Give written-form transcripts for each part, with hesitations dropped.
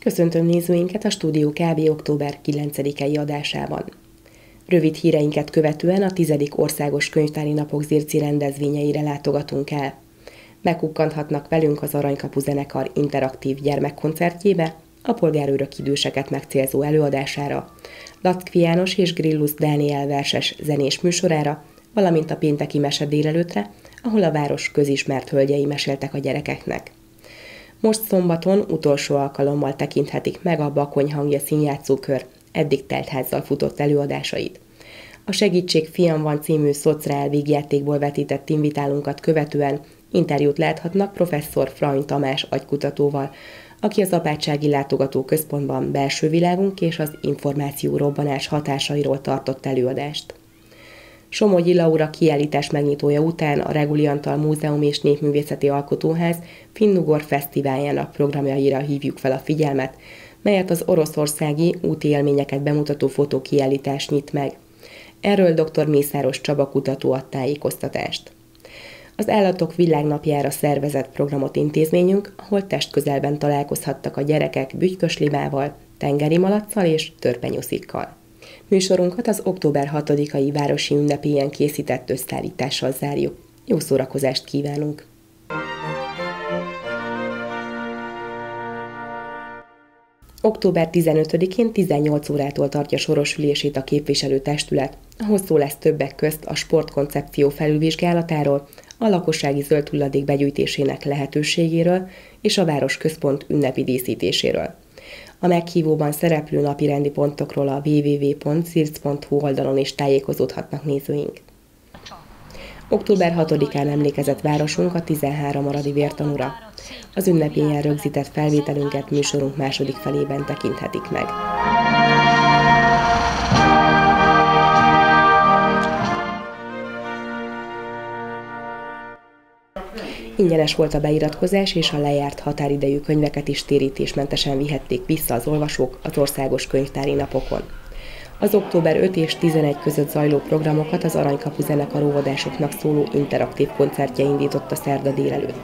Köszöntöm nézőinket a Stúdió KB. október 9-i adásában. Rövid híreinket követően a 10. Országos Könyvtári Napok Zirci rendezvényeire látogatunk el. Megkukkanthatnak velünk az Aranykapu zenekar interaktív gyermekkoncertjébe, a polgárőrök időseket megcélzó előadására, Lackfi János és Grillus Dániel verses zenés műsorára, valamint a pénteki mese délelőttre, ahol a város közismert hölgyei meséltek a gyerekeknek. Most szombaton utolsó alkalommal tekinthetik meg a Bakony hangja színjátszókör eddig teltházzal futott előadásait. A Segítség fiam van című szocreál vígjátékból vetített invitálunkat követően interjút láthatnak professzor Frany Tamás agykutatóval, aki az Apátsági Látogatóközpontban belső világunk és az információrobbanás hatásairól tartott előadást. Somogyi Laura kiállítás megnyitója után a Reguli Antal Múzeum és Népművészeti Alkotóház Finnugor Fesztiváljának programjaira hívjuk fel a figyelmet, melyet az oroszországi úti élményeket bemutató fotókiállítás nyit meg. Erről dr. Mészáros Csaba kutató ad tájékoztatást. Az Állatok Világnapjára szervezett programot intézményünk, ahol testközelben találkozhattak a gyerekek bütyköslibával, tengeri malacccal és törpenyuszikkal. Műsorunkat az október 6-ai városi ünnepélyen készített összeállítással zárjuk. Jó szórakozást kívánunk! Október 15-én 18 órától tartja soros ülését a képviselőtestület, ahol szó lesz többek közt a sportkoncepció felülvizsgálatáról, a lakossági zöld hulladék begyűjtésének lehetőségéről és a városközpont ünnepi díszítéséről. A meghívóban szereplő napirendi pontokról a www.zirc.hu oldalon is tájékozódhatnak nézőink. Október 6-án emlékezett városunk a 13 aradi vértanúra. Az ünnepélyen rögzített felvételünket műsorunk második felében tekinthetik meg. Ingyenes volt a beiratkozás, és a lejárt határidejű könyveket is térítésmentesen vihették vissza az olvasók az Országos Könyvtári Napokon. Az október 5 és 11 között zajló programokat az Aranykapu zenekar óvodásoknak szóló interaktív koncertje indította szerda délelőtt.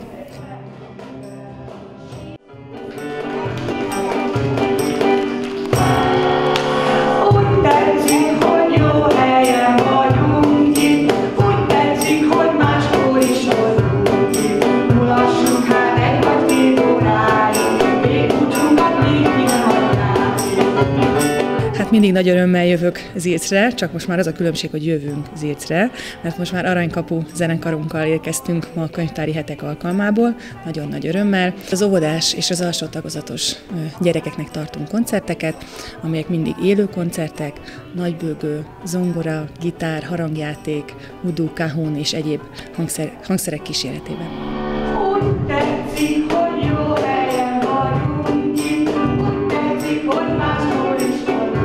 Mindig nagy örömmel jövök Zircre, csak most már az a különbség, hogy jövünk Zircre, mert most már Aranykapu zenekarunkkal érkeztünk ma a könyvtári hetek alkalmából, nagyon nagy örömmel. Az óvodás és az alsó tagozatos gyerekeknek tartunk koncerteket, amelyek mindig élő koncertek, nagybőgő, zongora, gitár, harangjáték, udu, kahun és egyéb hangszerek kíséretében. Úgy tetszik, hogy jó helyen vagyunk itt, úgy tetszik, hogy máshol is vagyunk.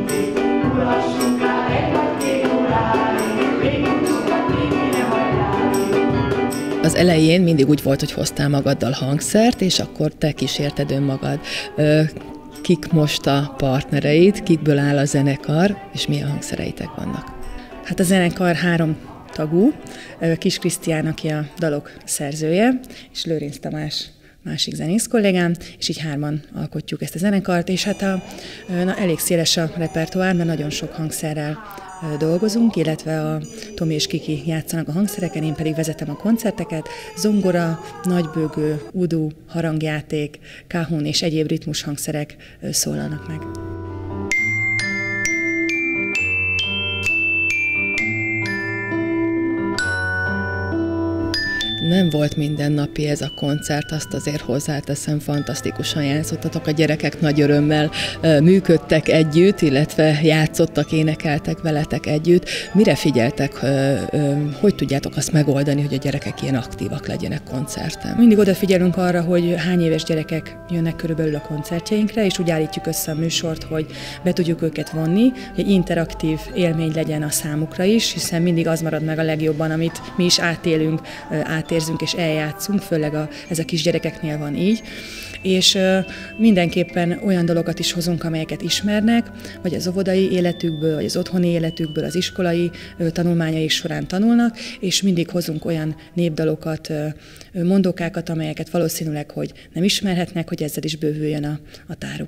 Az elején mindig úgy volt, hogy hoztál magaddal hangszert, és akkor te kísérted önmagad. Kik most a partnereid, kikből áll a zenekar, és milyen hangszereitek vannak? Hát a zenekar 3 tagú, Kis Krisztián, aki a dalok szerzője, és Lőrinc Tamás másik zenész kollégám, és így 3-an alkotjuk ezt a zenekart, és hát elég széles a repertoár, mert nagyon sok hangszerrel dolgozunk, illetve a Tomi és Kiki játszanak a hangszereken, én pedig vezetem a koncerteket, zongora, nagybőgő, udu, harangjáték, kahun és egyéb ritmus hangszerek szólalnak meg. Nem volt mindennapi ez a koncert, azt azért hozzáteszem, fantasztikusan játszottatok, a gyerekek nagy örömmel működtek együtt, illetve játszottak, énekeltek veletek együtt. Mire figyeltek, hogy tudjátok azt megoldani, hogy a gyerekek ilyen aktívak legyenek koncerten? Mindig odafigyelünk arra, hogy hány éves gyerekek jönnek körülbelül a koncertjeinkre, és úgy állítjuk össze a műsort, hogy be tudjuk őket vonni, hogy interaktív élmény legyen a számukra is, hiszen mindig az marad meg a legjobban, amit mi is átélünk, átérzünk és eljátszunk, főleg ez a kisgyerekeknél van így. és mindenképpen olyan dolgokat is hozunk, amelyeket ismernek, vagy az óvodai életükből, vagy az otthoni életükből, az iskolai tanulmányai során tanulnak, és mindig hozunk olyan népdalokat, mondókákat, amelyeket valószínűleg, hogy nem ismerhetnek, hogy ezzel is bővüljön a táruk.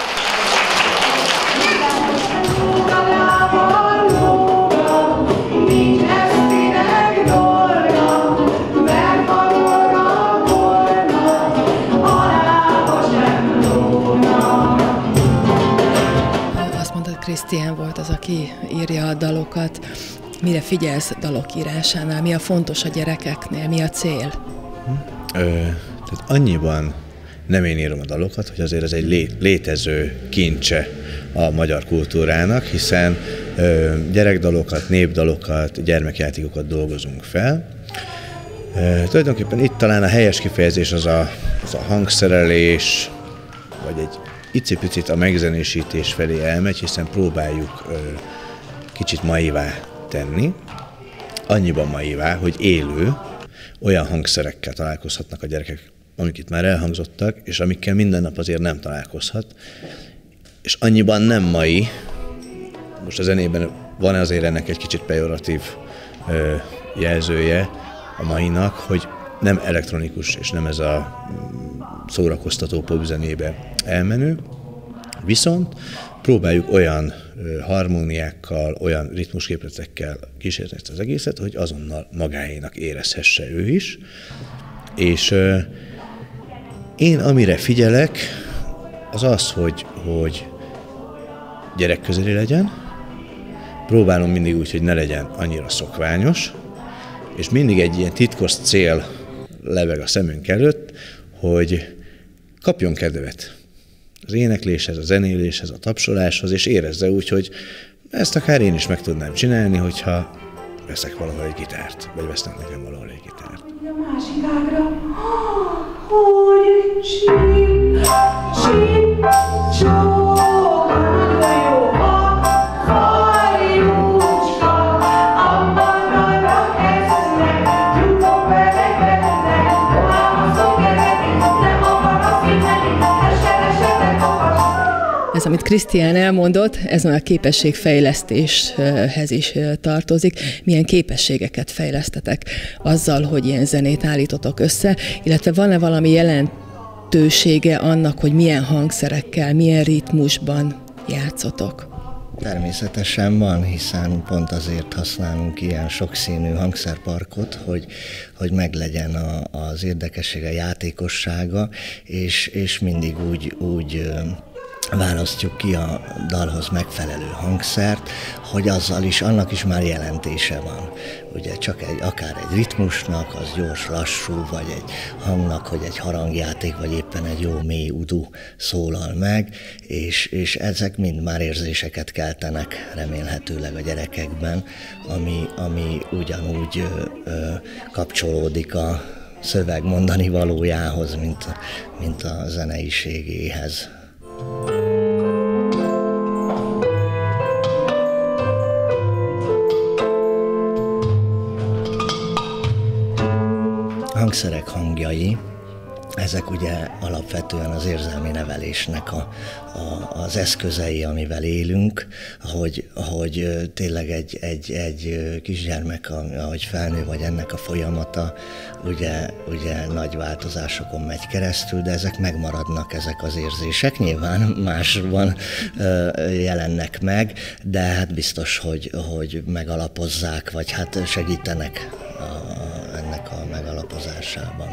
Krisztián volt az, aki írja a dalokat. Mire figyelsz dalok írásánál? Mi a fontos a gyerekeknél? Mi a cél? Tehát annyiban nem én írom a dalokat, hogy azért ez egy létező kincse a magyar kultúrának, hiszen gyerekdalokat, népdalokat, gyermekjátékokat dolgozunk fel. Tulajdonképpen itt talán a helyes kifejezés az a hangszerelés, vagy egy icipicit a megzenésítés felé elmegy, hiszen próbáljuk kicsit maivá tenni, annyiban maivá, hogy élő, olyan hangszerekkel találkozhatnak a gyerekek, amik itt már elhangzottak, és amikkel minden nap azért nem találkozhat, és annyiban nem mai, most a zenében van azért ennek egy kicsit pejoratív jelzője a mainak, hogy nem elektronikus, és nem ez a szórakoztató popzenébe elmenő, viszont próbáljuk olyan harmóniákkal, olyan ritmusképletekkel kísérni ezt az egészet, hogy azonnal magáénak érezhesse ő is. És én amire figyelek, az az, hogy gyerekközeli legyen, próbálom mindig úgy, hogy ne legyen annyira szokványos, és mindig egy ilyen titkos cél lebeg a szemünk előtt, hogy kapjon kedvet az énekléshez, a zenéléshez, a tapsoláshoz, és érezze úgy, hogy ezt akár én is meg tudnám csinálni, hogyha veszek valahol egy gitárt, vagy vesznek nekem valahol egy gitárt. A másik ágra, hogy csíp, csók, nagyon jó a fajúcska, abban nagyra esznek, jutok belegnek, válaszok eredni, nem akarok figyelni, esetek akar. Ez, amit Krisztián elmondott, ez már a képességfejlesztéshez is tartozik. Milyen képességeket fejlesztetek azzal, hogy ilyen zenét állítotok össze, illetve van-e valami jelentősége annak, hogy milyen hangszerekkel, milyen ritmusban játszotok? Természetesen van, hiszen pont azért használunk ilyen sokszínű hangszerparkot, hogy meglegyen az érdekessége, a játékossága, és mindig úgy választjuk ki a dalhoz megfelelő hangszert, hogy annak is már jelentése van. Ugye csak akár egy ritmusnak, az gyors, lassú, vagy egy hangnak, hogy egy harangjáték, vagy éppen egy jó mély udu szólal meg, és ezek mind már érzéseket keltenek remélhetőleg a gyerekekben, ami ugyanúgy kapcsolódik a szöveg mondani valójához, mint a zeneiségéhez. A hangszerek hangjai, ezek ugye alapvetően az érzelmi nevelésnek az eszközei, amivel élünk, hogy tényleg egy kisgyermek, ahogy felnő, vagy ennek a folyamata, ugye nagy változásokon megy keresztül, de ezek megmaradnak, ezek az érzések. Nyilván másban jelennek meg, de hát biztos, hogy megalapozzák, vagy hát segítenek ennek a megalapozásában.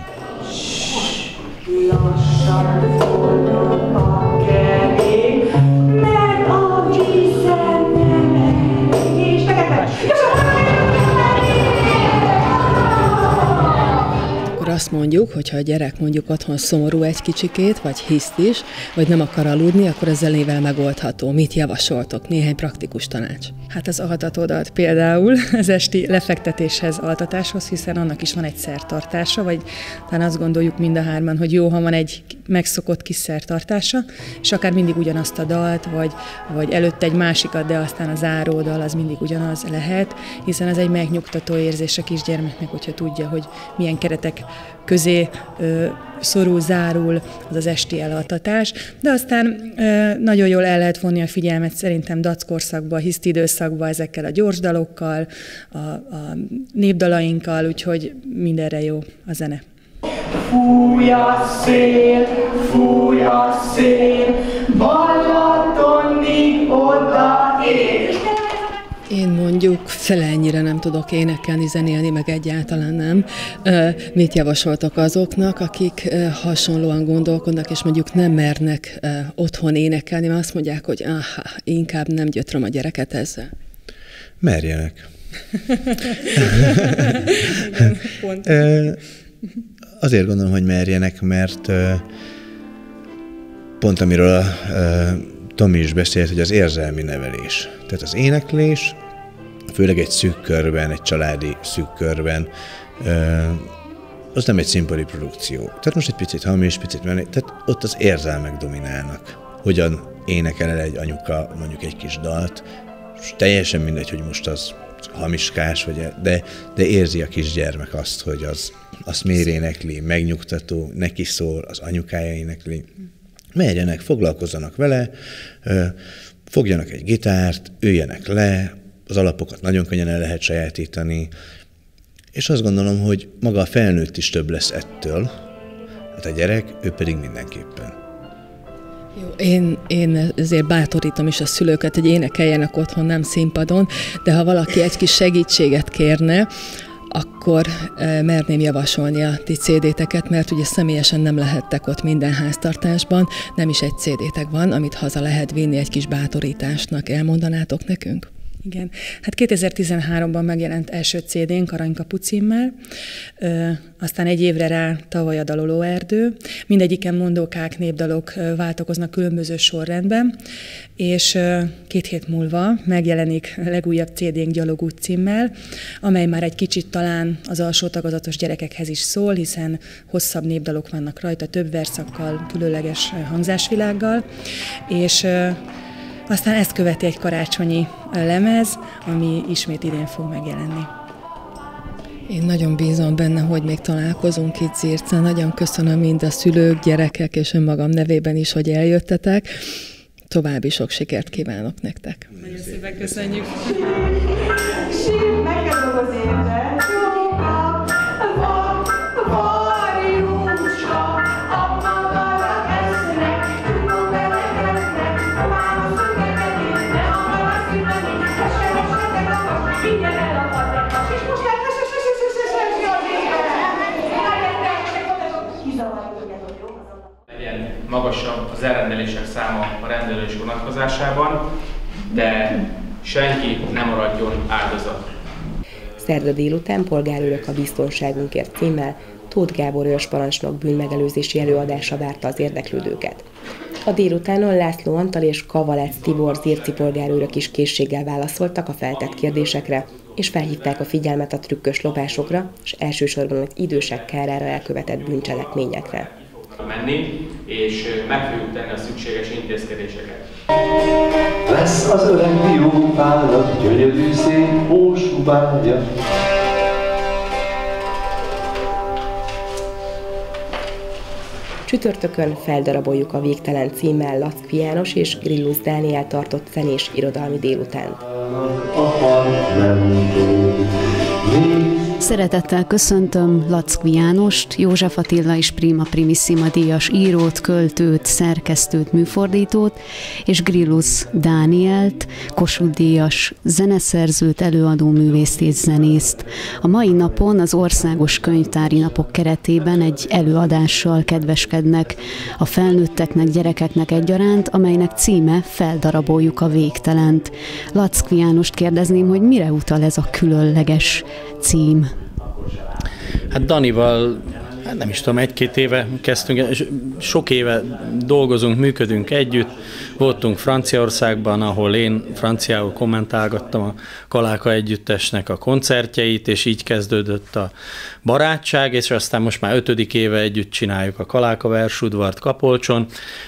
Lassan forog a kerék, mert a vízen nem és Akkor azt mondjuk, hogyha a gyerek mondjuk otthon szomorú egy kicsikét, vagy hiszt is, vagy nem akar aludni, akkor ez zenével megoldható. Mit javasoltok? Néhány praktikus tanács. Hát az altatódalt például az esti lefektetéshez, altatáshoz, hiszen annak is van egy szertartása, vagy talán azt gondoljuk mind a hárman, hogy jó, ha van egy megszokott kis szertartása, és akár mindig ugyanazt a dalt, vagy előtte egy másikat, de aztán a záródal az mindig ugyanaz lehet, hiszen ez egy megnyugtató érzés a kisgyermeknek, hogyha tudja, hogy milyen keretek közé szorul, zárul az esti elaltatás, de aztán nagyon jól el lehet vonni a figyelmet szerintem dackorszakba, hiszti időszakba ezekkel a gyors dalokkal, a népdalainkkal, úgyhogy mindenre jó a zene. Fúj a szél, Balatonig odaér. Én mondjuk fele ennyire nem tudok énekelni, zenélni, meg egyáltalán nem. Mit javasoltok azoknak, akik hasonlóan gondolkodnak, és mondjuk nem mernek otthon énekelni, mert azt mondják, hogy inkább nem gyötröm a gyereket ezzel? Merjenek. Azért gondolom, hogy merjenek, mert pont amiről Tomi is beszélt, hogy az érzelmi nevelés. Tehát az éneklés, főleg egy szűk körben, egy családi szűk körben, az nem egy színpadi produkció. Tehát most egy picit hamis, picit menni, tehát ott az érzelmek dominálnak. Hogyan énekel el egy anyuka mondjuk egy kis dalt, és teljesen mindegy, hogy most az hamiskás, de érzi a kisgyermek azt, hogy azt miért énekli, megnyugtató, neki szól, az anyukája énekli. Merjenek, foglalkozzanak vele, fogjanak egy gitárt, üljenek le, az alapokat nagyon könnyen el lehet sajátítani, és azt gondolom, hogy maga a felnőtt is több lesz ettől, hát a gyerek, ő pedig mindenképpen. Jó, én ezért bátorítom is a szülőket, hogy énekeljenek otthon, nem színpadon, de ha valaki egy kis segítséget kérne, akkor merném javasolni a ti CD-teket, mert ugye személyesen nem lehettek ott minden háztartásban, nem is egy CD-tek van, amit haza lehet vinni egy kis bátorításnak. Elmondanátok nekünk? Igen. Hát 2013-ban megjelent első CD-nk Aranykapu címmel, aztán egy évre rá tavaly a Daloló erdő. Mindegyiken mondókák, népdalok váltakoznak különböző sorrendben, és 2 hét múlva megjelenik a legújabb CD-nk Gyalogút címmel, amely már egy kicsit talán az alsó tagozatos gyerekekhez is szól, hiszen hosszabb népdalok vannak rajta, több verszakkal, különleges hangzásvilággal, és aztán ezt követi egy karácsonyi lemez, ami ismét idén fog megjelenni. Én nagyon bízom benne, hogy még találkozunk itt Zircen. Nagyon köszönöm mind a szülők, gyerekek és önmagam nevében is, hogy eljöttetek. További sok sikert kívánok nektek. Nagyon szépen köszönjük. Meg kell dolgozni érte, varjúsa, a madarak esznek, tudom belekeznek, a máma szövegetésne, a mara szíveni, a sehosetek akar, ingyen elakadnak, és most kell, legyen magasabb az elrendelések száma a rendelés vonatkozásában, de senki nem maradjon áldozat. Szerda délután Polgárőrök a biztonságunkért címmel Tóth Gábor őrsparancsnok bűnmegelőzési előadása várta az érdeklődőket. A délutánon László Antal és Kavalec Tibor zirci polgárőrök is készséggel válaszoltak a feltett kérdésekre, és felhívták a figyelmet a trükkös lopásokra, és elsősorban az idősek kárára elkövetett bűncselekményekre. Menni, és meg fogjuk tenni a szükséges intézkedéseket. Lesz az öreg diófának gyönyörű szép hósubája. Csütörtökön Feldaraboljuk a végtelen címmel Lackfi János és Grillus Dániel tartott zenés irodalmi délután. Szeretettel köszöntöm Lackfi Jánost, József Attila és Prima Primissima díjas írót, költőt, szerkesztőt, műfordítót, és Grillus Dánielt, Kossuth díjas zeneszerzőt, előadó művészt és zenészt. A mai napon az Országos Könyvtári Napok keretében egy előadással kedveskednek a felnőtteknek, gyerekeknek egyaránt, amelynek címe Feldaraboljuk a végtelent. Lackfi Jánost kérdezném, hogy mire utal ez a különleges cím? Hát Danival Hát nem is tudom, 1-2 éve kezdtünk, sok éve dolgozunk, működünk együtt. Voltunk Franciaországban, ahol én franciául kommentálgattam a Kaláka együttesnek a koncertjeit, és így kezdődött a barátság, és aztán most már 5. éve együtt csináljuk a Kaláka versudvart Kapolcson.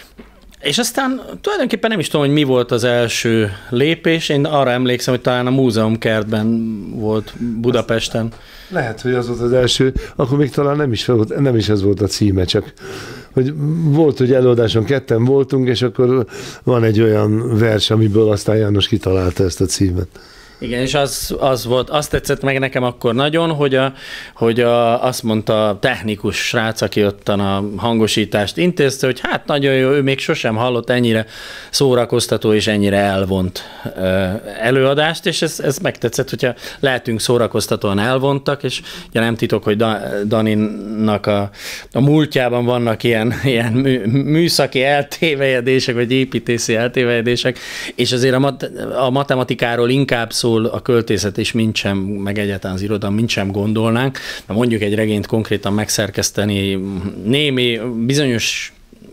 És aztán tulajdonképpen nem is tudom, hogy mi volt az első lépés. Én arra emlékszem, hogy talán a múzeumkertben volt Budapesten. Lehet, hogy az volt az első, akkor még talán nem is ez volt a címe, csak hogy volt, hogy előadáson ketten voltunk, és akkor van egy olyan vers, amiből aztán János kitalálta ezt a címet. Igen, és az volt, azt tetszett meg nekem akkor nagyon, hogy azt mondta a technikus srác, aki ottan a hangosítást intézte, hogy hát nagyon jó, ő még sosem hallott ennyire szórakoztató és ennyire elvont előadást, és ez megtetszett, hogyha lehetünk szórakoztatóan elvontak, és ugye nem titok, hogy Daninak a múltjában vannak ilyen műszaki eltévejedések, vagy építészi eltévejedések, és azért a matematikáról inkább szól a költészet, és mint sem, meg egyáltalán az irodalom, mint sem gondolnánk. De mondjuk egy regényt konkrétan megszerkeszteni némi, bizonyos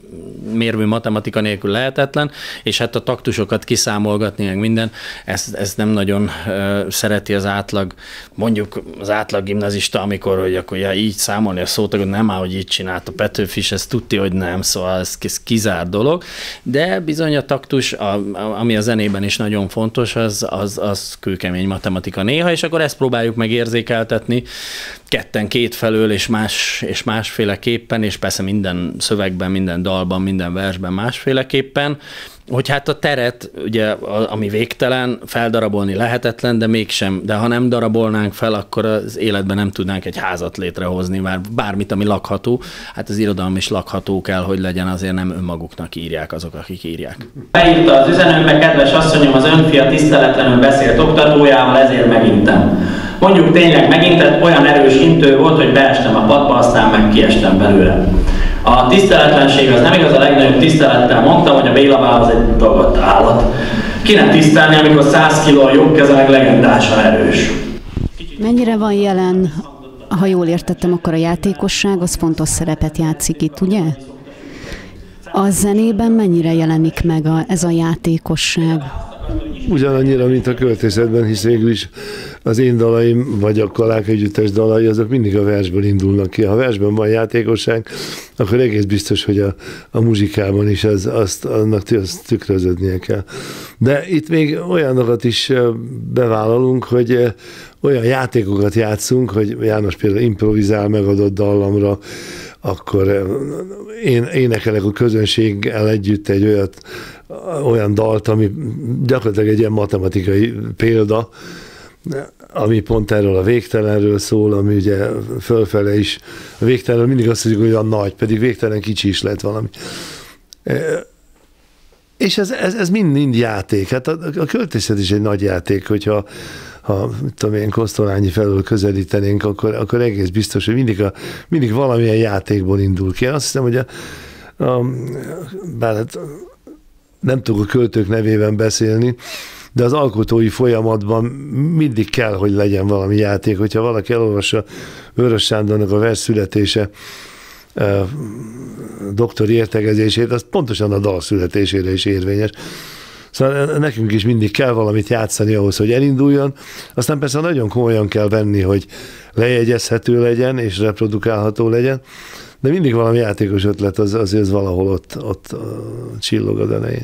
mérvű matematika nélkül lehetetlen, és hát a taktusokat kiszámolgatni, meg minden, ez nem nagyon szereti az átlag, mondjuk az átlag gimnazista, amikor, hogy akkor így számolni a szótagot, nem áll, hogy így csinált a Petőfi is, ez tudja, hogy nem, szóval ez kizárt dolog, de bizony a taktus, ami a zenében is nagyon fontos, az kőkemény matematika néha, és akkor ezt próbáljuk megérzékeltetni ketten két felől, és másféleképpen, és persze minden szövegben, minden dalban, minden versben másféleképpen, hogy hát a teret, ugye, ami végtelen, feldarabolni lehetetlen, de mégsem, de ha nem darabolnánk fel, akkor az életben nem tudnánk egy házat létrehozni, mert bármit, ami lakható, hát az irodalom is lakható kell, hogy legyen, azért nem önmaguknak írják azok, akik írják. Beírta az üzenőbe, kedves asszonyom, az önfia tiszteletlenül beszélt oktatójával, ezért megintem. Mondjuk tényleg megintett, olyan erős intő volt, hogy beestem a padba, aztán meg kiestem belőle. A tiszteletlenség az nem igaz, a legnagyobb tisztelettel mondtam, hogy a Béla Bál az egy dagadt állat. Ki nem tisztelni, amikor 100 kiló a jobb keze meg legendásan erős. Mennyire van jelen, ha jól értettem, akkor a játékosság az fontos szerepet játszik itt, ugye? A zenében mennyire jelenik meg ez a játékosság? Ugyanannyira, mint a költészetben, hisz végül is az én dalaim, vagy a Kaláka együttes dalai, azok mindig a versből indulnak ki. Ha a versben van játékosság, akkor egész biztos, hogy a muzsikában is annak tükröződnie kell. De itt még olyanokat is bevállalunk, hogy olyan játékokat játszunk, hogy János például improvizál megadott dallamra, akkor én énekelek a közönséggel együtt egy olyan dalt, ami gyakorlatilag egy ilyen matematikai példa, ami pont erről a végtelenről szól, ami ugye fölfele is, a végtelen mindig azt mondjuk, hogy olyan nagy, pedig végtelen kicsi is lett valami. És ez mind játék. Hát a költészet is egy nagy játék, hogyha tudom én, Kosztolányi felől közelítenénk, akkor egész biztos, hogy mindig valamilyen játékból indul ki. Én azt hiszem, hogy bár hát nem tudok a költők nevében beszélni, de az alkotói folyamatban mindig kell, hogy legyen valami játék. Hogyha valaki elolvassa Vörös Sándornak a vers születése doktori értegezését, az pontosan a dal születésére is érvényes. Szóval nekünk is mindig kell valamit játszani ahhoz, hogy elinduljon. Aztán persze nagyon komolyan kell venni, hogy lejegyezhető legyen és reprodukálható legyen, de mindig valami játékos ötlet az valahol ott csillog az elején.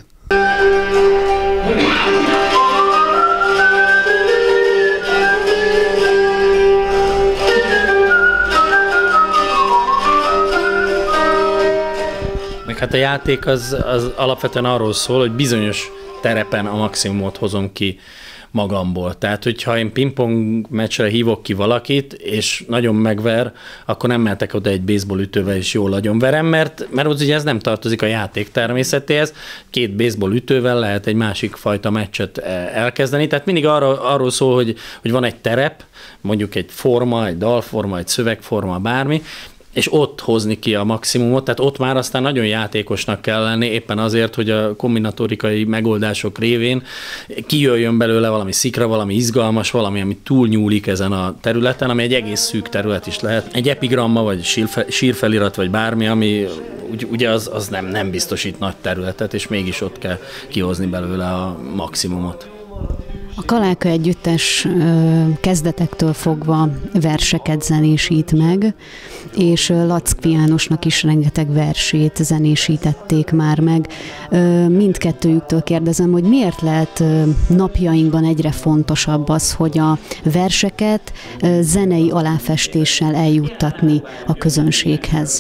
Meg hát a játék az alapvetően arról szól, hogy bizonyos terepen a maximumot hozom ki magamból. Tehát, hogyha én pingpong meccsre hívok ki valakit, és nagyon megver, akkor nem mehetek oda egy baseball ütővel, és jól agyonverem, mert ugye ez nem tartozik a játék természetéhez. 2 baseball ütővel lehet egy másik fajta meccset elkezdeni. Tehát mindig arról szól, hogy van egy terep, mondjuk egy forma, egy dalforma, egy szövegforma, bármi, és ott hozni ki a maximumot, tehát ott már aztán nagyon játékosnak kell lenni, éppen azért, hogy a kombinatorikai megoldások révén kijöjjön belőle valami szikra, valami izgalmas, valami, ami túlnyúlik ezen a területen, ami egy egész szűk terület is lehet. Egy epigramma, vagy sírfelirat, vagy bármi, ami ugye az nem biztosít nagy területet, és mégis ott kell kihozni belőle a maximumot. A Kaláka Együttes kezdetektől fogva verseket zenésít meg, és Lackfi Jánosnak is rengeteg versét zenésítették már meg. Mindkettőjüktől kérdezem, hogy miért lehet napjainkban egyre fontosabb az, hogy a verseket zenei aláfestéssel eljuttatni a közönséghez?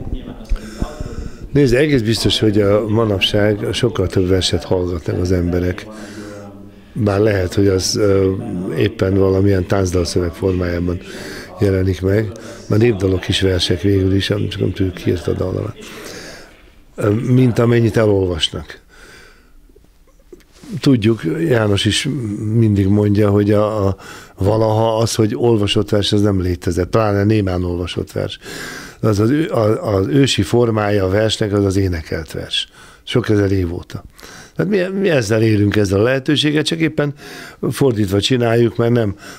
Nézd, egész biztos, hogy a manapság sokkal több verset hallgatnak az emberek. Bár lehet, hogy az éppen valamilyen táncdalszöveg formájában jelenik meg. Már népdalok is versek végül is, csak nem tudjuk ki írt a dalamat. Mint amennyit elolvasnak. Tudjuk, János is mindig mondja, hogy valaha az, hogy olvasott vers, ez nem létezett. Pláne némán olvasott vers. Az ősi formája a versnek az énekelt vers. Sok ezer év óta. Tehát mi ezzel élünk, ezzel a lehetőséget, csak éppen fordítva csináljuk, mert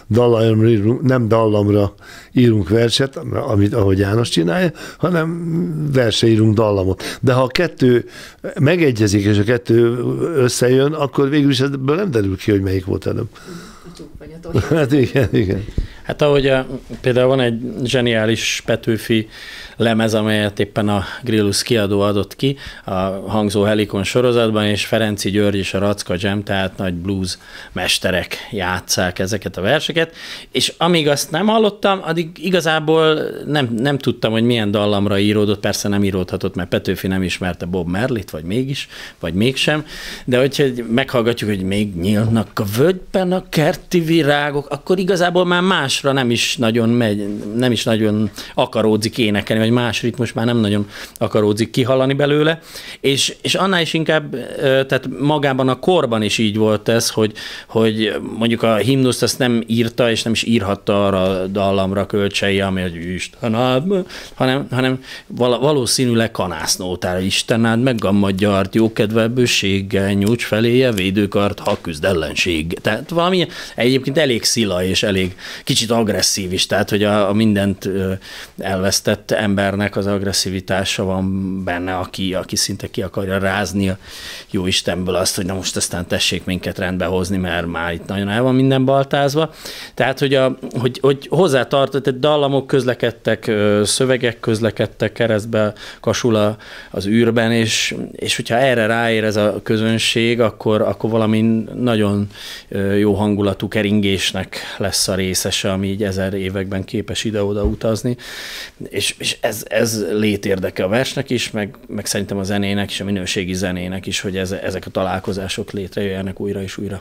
nem dallamra írunk verset, ahogy János csinálja, hanem versre írunk dallamot. De ha a kettő megegyezik, és a kettő összejön, akkor végül is ebből nem derül ki, hogy melyik volt előbb. Hát igen. Hát ahogy például van egy zseniális Petőfi lemez, amelyet éppen a Grillus kiadó adott ki, a Hangzó Helikon sorozatban, és Ferenczy György és a Racka Jam, tehát nagy blues mesterek játsszák ezeket a verseket, és amíg azt nem hallottam, addig igazából nem tudtam, hogy milyen dallamra íródott, persze nem íródhatott, mert Petőfi nem ismerte Bob Marley-t, vagy mégis, vagy mégsem, de hogyha meghallgatjuk, hogy még nyílnak a völgyben a kerti virágok, akkor igazából már másra nem is nagyon megy, nem is nagyon akaródzik énekelni, vagy más ritmus már nem nagyon akaródzik kihallani belőle, és annál is inkább, tehát magában a korban is így volt ez, hogy mondjuk a himnuszt azt nem írta, és nem is írhatta arra a dallamra Kölcsei, ami hogy Isten áld, hanem valószínűleg kanásznótára Isten áld meg a magyart, jókedve bőséggel, nyújts feléje védőkart, ha küzd ellenség. Tehát valami egyébként elég szila, és elég kicsit agresszív is, tehát hogy a mindent elvesztett embernek az agresszivitása van benne, aki szinte ki akarja rázni a jó Istenből azt, hogy na most aztán tessék minket rendbe hozni, mert már itt nagyon el van minden baltázva. Tehát, hogy hozzátartott, dallamok közlekedtek, szövegek közlekedtek keresztbe, kasul az űrben, és hogyha erre ráér ez a közönség, akkor valami nagyon jó hangulatú keringésnek lesz a részese, ami így 1000 években képes ide-oda utazni, és ez létérdeke a versnek is, meg szerintem a zenének és a minőségi zenének is, hogy ezek a találkozások létrejöjjenek újra és újra.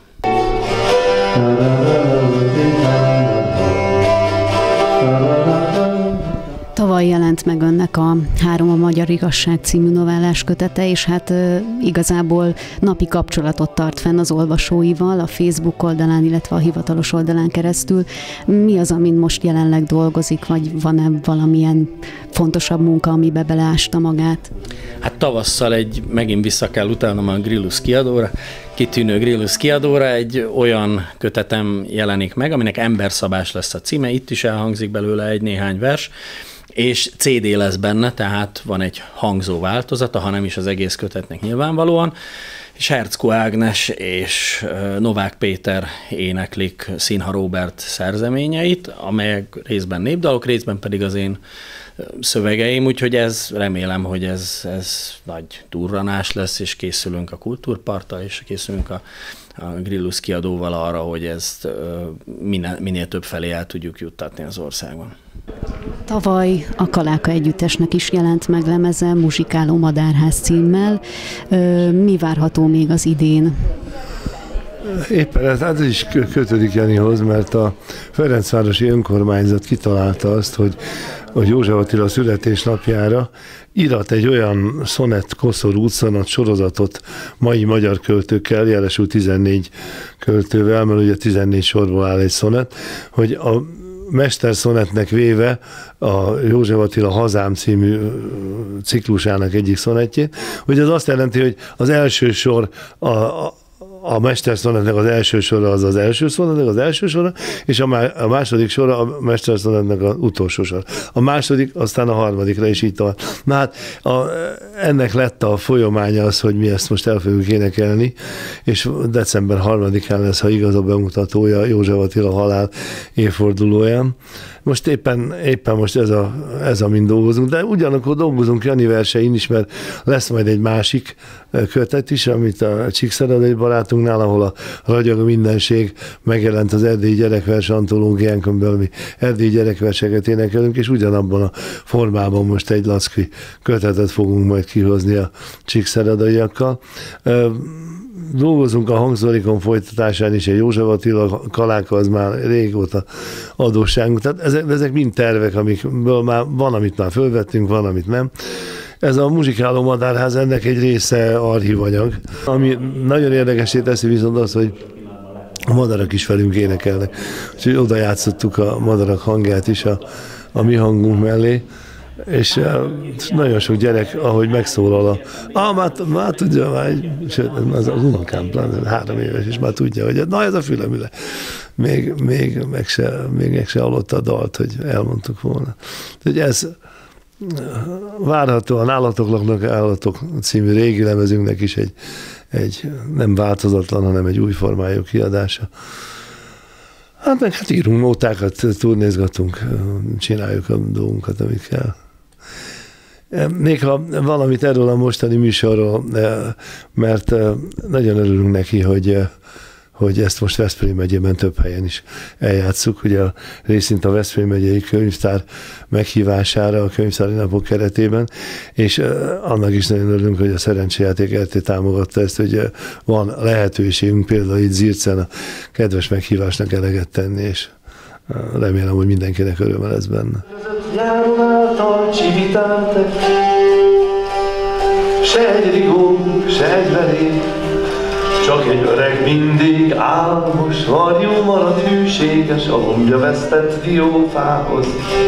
Tavaly jelent meg önnek a 3 a magyar igazság című novellás kötete, és hát igazából napi kapcsolatot tart fenn az olvasóival a Facebook oldalán, illetve a hivatalos oldalán keresztül. Mi az, amin most jelenleg dolgozik, vagy van-e valamilyen fontosabb munka, amibe beleásta magát? Hát tavasszal megint vissza kell utalnom a Grillus kiadóra, kitűnő Grillus kiadóra, egy olyan kötetem jelenik meg, aminek Emberszabás lesz a címe, itt is elhangzik belőle egy-néhány vers, és CD lesz benne, tehát van egy hangzó változata, ha nem is az egész kötetnek nyilvánvalóan, és Herczko Ágnes és Novák Péter éneklik Színha Róbert szerzeményeit, amelyek részben népdalok, részben pedig az én szövegeim, úgyhogy remélem, hogy ez nagy durranás lesz, és készülünk a Kultúrparttal, és készülünk a Grillus kiadóval arra, hogy ezt minél több felé el tudjuk juttatni az országban. Tavaly a Kaláka Együttesnek is jelent meg lemeze Muzsikáló Madárház címmel. Mi várható még az idén? Éppen ez is kötődik Janihoz, mert a Ferencvárosi Önkormányzat kitalálta azt, hogy József Attila születésnapjára írat egy olyan szonett, koszorú szonett sorozatot mai magyar költőkkel, jelesül 14 költővel, mert ugye 14 sorból áll egy szonett, hogy a mesterszonetnek véve a József Attila Hazám című ciklusának egyik szonetjét, hogy az azt jelenti, hogy az első sor a mesterszonetnek az első sora az az első szonetnek az első sora, és a második sora a mesterszonetnek az utolsó sora. A második, aztán a harmadikra is így tovább. Na hát ennek lett a folyamánya az, hogy mi ezt most el fogjuk énekelni, és december 3-án lesz, ha igaz, a bemutatója József Attila halál évfordulóján. Most éppen most ez a mind dolgozunk, de ugyanakkor dolgozunk Jani versein is, mert lesz majd egy másik kötet is, amit a Csíkszeredai barátunknál, ahol a Ragyog a mindenség megjelent az erdélyi gyerekvers antológiánkon belül, mi erdélyi gyerekverseket énekelünk, és ugyanabban a formában most egy Lackvi kötetet fogunk majd kihozni a Csíkszeredaiakkal. Dolgozunk a hangszorikon folytatásán is, egy József Attila kaláka, az már régóta adósságunk. Tehát ezek mind tervek, amikből már van, amit már fölvettünk, van, amit nem. Ez a muzsikáló madárház, ennek egy része archívanyag. Ami nagyon érdekessé teszi viszont az, hogy a madarak is velünk énekelnek. Úgyhogy oda játszottuk a madarak hangját is a mi hangunk mellé. És nagyon sok gyerek, ahogy megszólal már tudja, sőt, az unokám, 3 éves, és már tudja, hogy na ez a fülemüle. Még meg se hallotta a dalt, hogy elmondtuk volna. Úgyhogy ez várhatóan Állatok laknak állatok című régi lemezünknek is egy nem változatlan, hanem egy új formájú kiadása. Hát írunk nótákat, turnézgatunk, csináljuk a dolgunkat, amit kell. Még ha valamit erről a mostani műsorról, mert nagyon örülünk neki, hogy ezt most Veszprém megyében több helyen is eljátsszuk. Ugye részint a Veszprém megyei könyvtár meghívására a könyvtári napok keretében, és annak is nagyon örülünk, hogy a Szerencsejáték RT támogatta ezt, hogy van lehetőségünk például itt Zircen a kedves meghívásnak eleget tenni, és remélem, hogy mindenkinek öröme lesz benne. Nyáron által csivitáltek, se egy rigó, se egy verék, csak egy öreg mindig álmos, varjú marad hűséges a lombja vesztett diófához.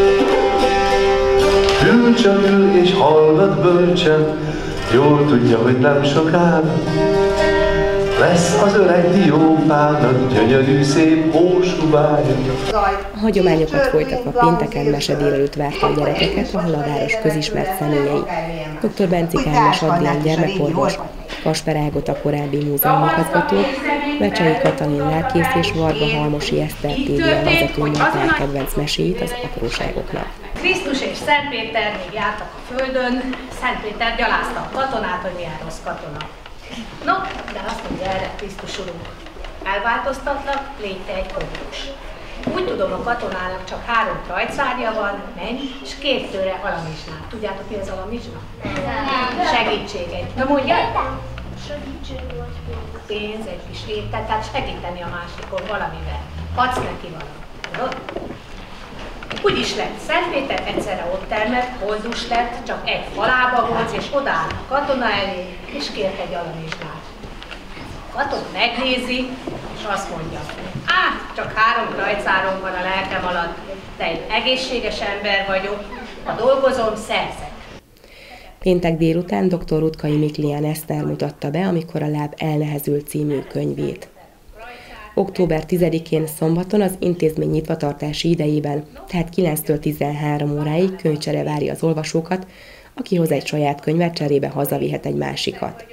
Ül csak ül és hallgat bölcsen, jól tudja, hogy nem sokára lesz az öreg diófának gyönyörű szép hósubája. A hagyományokat folytatva pénteken mese délelőtt várta a gyerekeket, ahol a város közismert személyei. Dr. Bencik Ágnes Adrián gyermekorvos, Kasper Ágot a korábbi múzeumigazgató, Vecsei Katalin lelkész és Varga Halmosi Eszter téli a vezető munkák kedvenc meséit az apróságoknak. Krisztus és Szent Péter még jártak a földön, Szent Péter gyalázta a katonát, hogy milyen rossz katona. No, de azt mondja erre Krisztus Urunk. Elváltoztatlak, légy te egy komikus. Úgy tudom, a katonának csak 3 krajcárja van, menj, és 2 tőre alamizsnát. Tudjátok, mi az alamizsna? Segítség egy. Na mondják? Pénz, egy kis étel, tehát segíteni a másikon valamivel. Adsz neki valamit. Úgy is lett. Szent Péter egyszerre ott termett, koldus lett, csak egy falába volt, és odaáll a katona elé, és kért egy alamizsnát. A katona megnézi, és azt mondja, csak 3 krajcárom van a lelkem alatt, de egy egészséges ember vagyok, ha dolgozom, szerzek. Péntek délután dr. Rutkai Miklián Eszter mutatta be, amikor a láb elnehezült című könyvét. Október 10-én szombaton az intézmény nyitvatartási idejében, tehát 9-től 13 óráig könyvcsere várja az olvasókat, aki hoz egy saját könyvet, cserébe hazavihet egy másikat.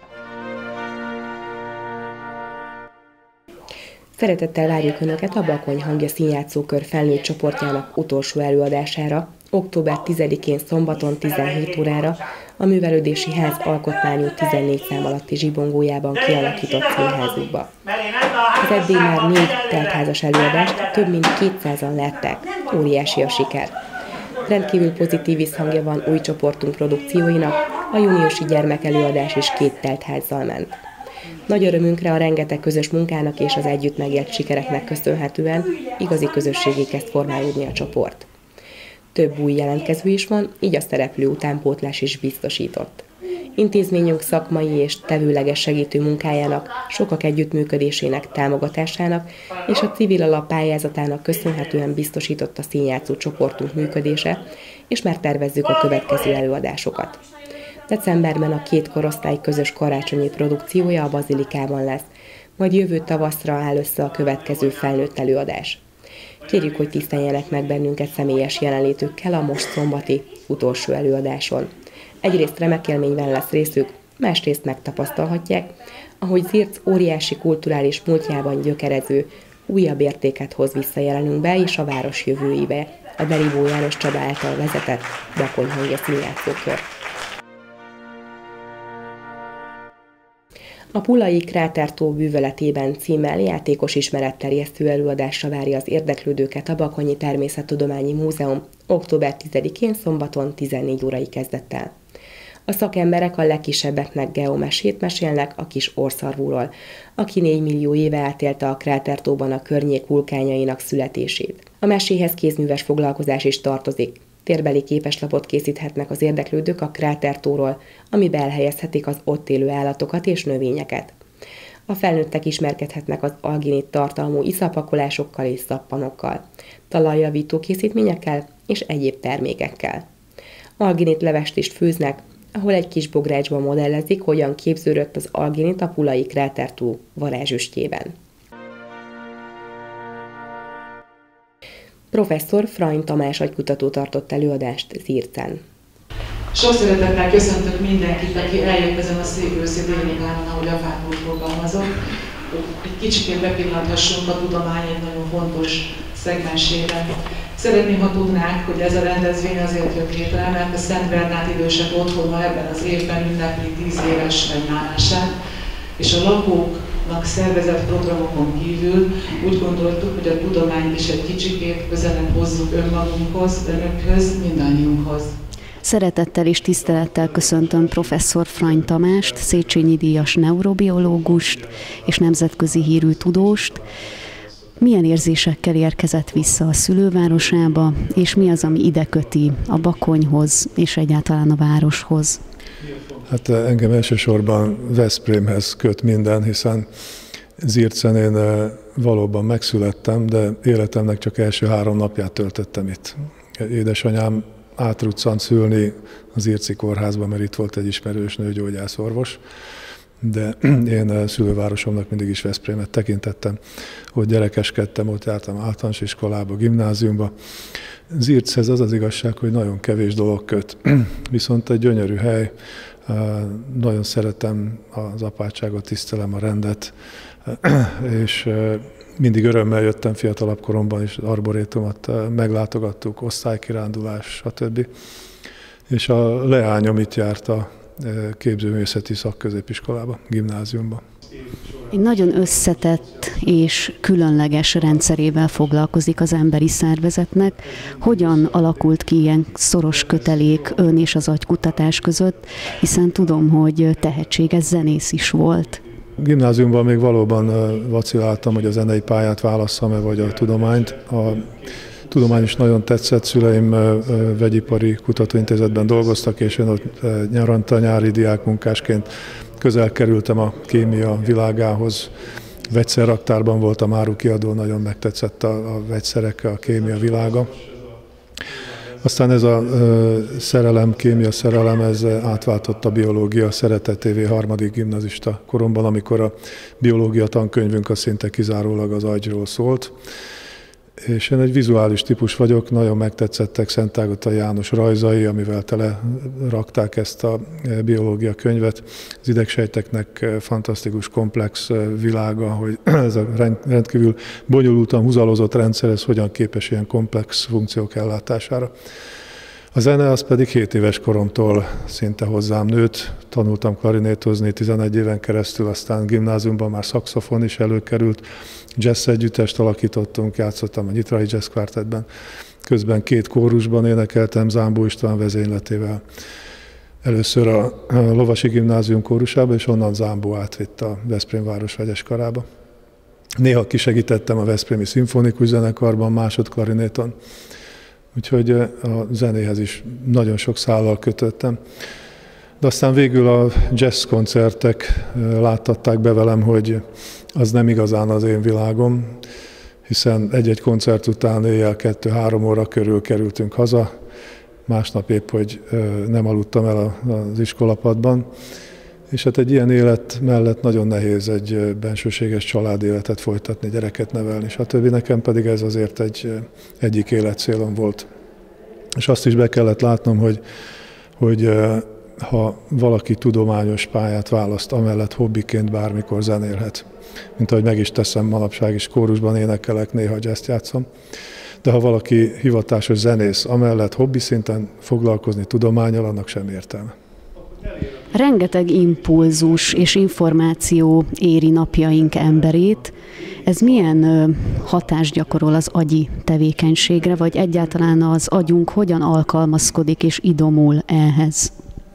Szeretettel várjuk Önöket a Bakony Hangja színjátszókör felnőtt csoportjának utolsó előadására, október 10-én szombaton 17 órára a Művelődési Ház alkotmányú 14 szám alatti zsibongójában kialakított színházukba. Az eddig már 4 teltházas előadást több mint 200-an látták, óriási a siker. Rendkívül pozitív visszhangja van új csoportunk produkcióinak, a júniusi gyermekelőadás is 2 teltházzal ment. Nagy örömünkre a rengeteg közös munkának és az együtt megélt sikereknek köszönhetően igazi közösségé kezd formálódni a csoport. Több új jelentkező is van, így a szereplő utánpótlás is biztosított. Intézményünk szakmai és tevőleges segítő munkájának, sokak együttműködésének, támogatásának és a civil alap pályázatának köszönhetően biztosított a színjátszó csoportunk működése, és már tervezzük a következő előadásokat. Decemberben a 2 korosztály közös karácsonyi produkciója a Bazilikában lesz, majd jövő tavaszra áll össze a következő felnőtt előadás. Kérjük, hogy tiszteljenek meg bennünket személyes jelenlétükkel a most szombati utolsó előadáson. Egyrészt remek élményben lesz részük, másrészt megtapasztalhatják, ahogy Zirc óriási kulturális múltjában gyökerező, újabb értéket hoz vissza jelenünkbe és a város jövőibe, a Derivó János Csaba által vezetett Bakony hangja színjátszókör. A Pulai Krátertó bűvöletében címmel játékos ismeretterjesztő előadásra várja az érdeklődőket a Bakonyi Természettudományi Múzeum október 10-én szombaton 14 órai kezdettel. A szakemberek a legkisebbeknek geomesét mesélnek a kis orrszarvúról, aki 4 millió éve átélte a Krátertóban a környék vulkánjainak születését. A meséhez kézműves foglalkozás is tartozik. Térbeli képeslapot készíthetnek az érdeklődők a Krátertóról, amibe elhelyezhetik az ott élő állatokat és növényeket. A felnőttek ismerkedhetnek az alginit tartalmú iszapakolásokkal és szappanokkal, talajjavító készítményekkel és egyéb termékekkel. Alginit levest is főznek, ahol egy kis bográcsban modellezik, hogyan képződött az alginit a Pulai Krátertó varázsüstjében. Professzor Frany Tamás agykutató tartott előadást Zircen. Sok szeretettel köszöntök mindenkit, aki eljött ezen a szép őszi délután, ahogy a Fából fogalmazott. Egy kicsit bepillanthassunk a tudomány egy nagyon fontos szegmensére. Szeretném, ha tudnánk, hogy ez a rendezvény azért jött létre, mert a Szent Bernát idősebb otthona ebben az évben ünnepli 10 éves fennállását, és a lakóknak szervezett programokon kívül úgy gondoltuk, hogy a tudományt is egy kicsikét közelebb hozzuk önmagunkhoz, önökhöz, mindannyiunkhoz. Szeretettel és tisztelettel köszöntöm professzor Frany Tamást, Széchenyi díjas neurobiológust és nemzetközi hírű tudóst. Milyen érzésekkel érkezett vissza a szülővárosába, és mi az, ami ide köti a Bakonyhoz és egyáltalán a városhoz? Hát engem elsősorban Veszprémhez köt minden, hiszen Zircen én valóban megszülettem, de életemnek csak első 3 napját töltöttem itt. Édesanyám átruccant szülni az Zirci kórházba, mert itt volt egy ismerős nőgyógyászorvos, de én szülővárosomnak mindig is Veszprémet tekintettem. Ott gyerekeskedtem, ott jártam általános iskolába, gimnáziumba. Zirchez az az igazság, hogy nagyon kevés dolog köt, viszont egy gyönyörű hely, nagyon szeretem az apátságot, tisztelem a rendet, és mindig örömmel jöttem fiatalabb koromban is, arborétumot meglátogattuk, osztálykirándulás, stb. És a leányom itt járt a képzőművészeti szakközépiskolába, gimnáziumba. Egy nagyon összetett és különleges rendszerével foglalkozik az emberi szervezetnek. Hogyan alakult ki ilyen szoros kötelék ön és az agykutatás között, hiszen tudom, hogy tehetséges zenész is volt. Gimnáziumban még valóban vaciláltam, hogy a zenei pályát válasszam-e, vagy a tudományt. A tudomány is nagyon tetszett, szüleim vegyipari kutatóintézetben dolgoztak, és én ott nyaranta, nyári diákmunkásként közel kerültem a kémia világához. Vegyszerraktárban voltam árukiadó, nagyon megtetszett a vegyszerek, a kémia világa. Aztán ez a szerelem, kémia szerelem, ez átváltott a biológia szeretetévé harmadik gimnazista koromban, amikor a biológia tankönyvünk az szinte kizárólag az agyról szólt. És én egy vizuális típus vagyok, nagyon megtetszettek Szentágota János rajzai, amivel tele rakták ezt a biológia könyvet. Az idegsejteknek fantasztikus, komplex világa, hogy ez a rendkívül bonyolultan húzalozott rendszer, ez hogyan képes ilyen komplex funkciók ellátására. A zene az pedig 7 éves koromtól szinte hozzám nőtt. Tanultam klarinétozni 11 éven keresztül, aztán gimnáziumban már szaxofon is előkerült. Jazz együttest alakítottunk, játszottam a Nyitrai Jazz Quartetben. Közben 2 kórusban énekeltem Zámbó István vezényletével. Először a Lovasi Gimnázium kórusába, és onnan Zámbó átvitt a Veszprém Városvegyes Karába. Néha kisegítettem a Veszprémi Szimfonikus Zenekarban, másodklarinéton. Úgyhogy a zenéhez is nagyon sok szállal kötöttem. De aztán végül a jazz koncertek láttatták be velem, hogy az nem igazán az én világom, hiszen egy-egy koncert után éjjel 2-3 óra körül kerültünk haza, másnap épp, hogy nem aludtam el az iskolapadban, és hát egy ilyen élet mellett nagyon nehéz egy bensőséges családéletet folytatni, gyereket nevelni, stb. Nekem pedig ez azért egyik életcélom volt. És azt is be kellett látnom, hogy ha valaki tudományos pályát választ, amellett hobbiként bármikor zenélhet. Mint ahogy meg is teszem, manapság is kórusban énekelek, néha jazzt játszom. De ha valaki hivatásos zenész, amellett hobbi szinten foglalkozni tudománnyal, annak sem értelme. Rengeteg impulzus és információ éri napjaink emberét. Ez milyen hatást gyakorol az agyi tevékenységre, vagy egyáltalán az agyunk hogyan alkalmazkodik és idomul ehhez?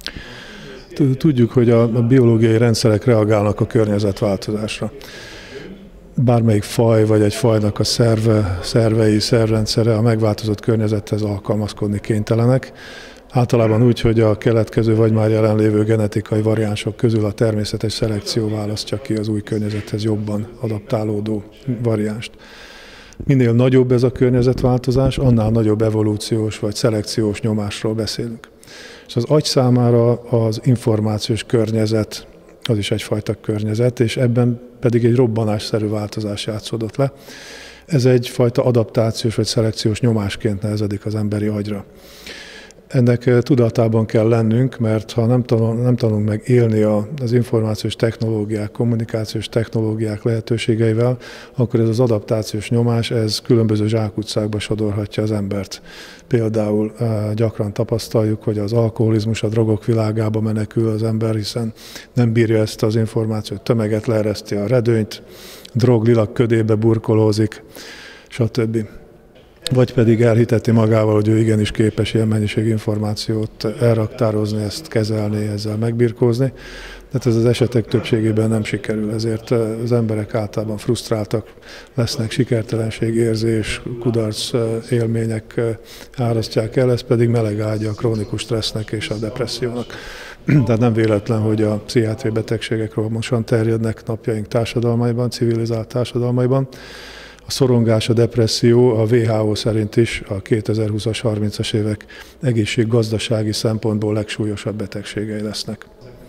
Tudjuk, hogy a biológiai rendszerek reagálnak a környezetváltozásra. Bármelyik faj, vagy egy fajnak a szervei, szervrendszere a megváltozott környezethez alkalmazkodni kénytelenek. Általában úgy, hogy a keletkező vagy már jelenlévő genetikai variánsok közül a természetes szelekció választja ki az új környezethez jobban adaptálódó variánst. Minél nagyobb ez a környezetváltozás, annál nagyobb evolúciós vagy szelekciós nyomásról beszélünk. És az agy számára az információs környezet, az is egyfajta környezet, és ebben pedig egy robbanásszerű változás játszódott le. Ez egyfajta adaptációs vagy szelekciós nyomásként nehezedik az emberi agyra. Ennek tudatában kell lennünk, mert ha nem tanulunk meg élni az információs technológiák, kommunikációs technológiák lehetőségeivel, akkor ez az adaptációs nyomás, ez különböző zsákutcákba sodorhatja az embert. Például gyakran tapasztaljuk, hogy az alkoholizmus, a drogok világába menekül az ember, hiszen nem bírja ezt az információt, tömeget leereszti a redőnyt, droglilag ködébe burkolózik, stb. Vagy pedig elhiteti magával, hogy ő igenis képes ilyen mennyiség információt elraktározni, ezt kezelni, ezzel megbirkózni. Tehát ez az esetek többségében nem sikerül, ezért az emberek általában frusztráltak lesznek, sikertelenségérzés, kudarc élmények árasztják el, ez pedig meleg ágya a krónikus stressznek és a depressziónak. Tehát nem véletlen, hogy a pszichiátriai betegségek rohamosan terjednek napjaink társadalmaiban, civilizált társadalmaiban. A szorongás, a depresszió a WHO szerint is a 2020-as, 30-as évek egészséggazdasági szempontból legsúlyosabb betegségei lesznek.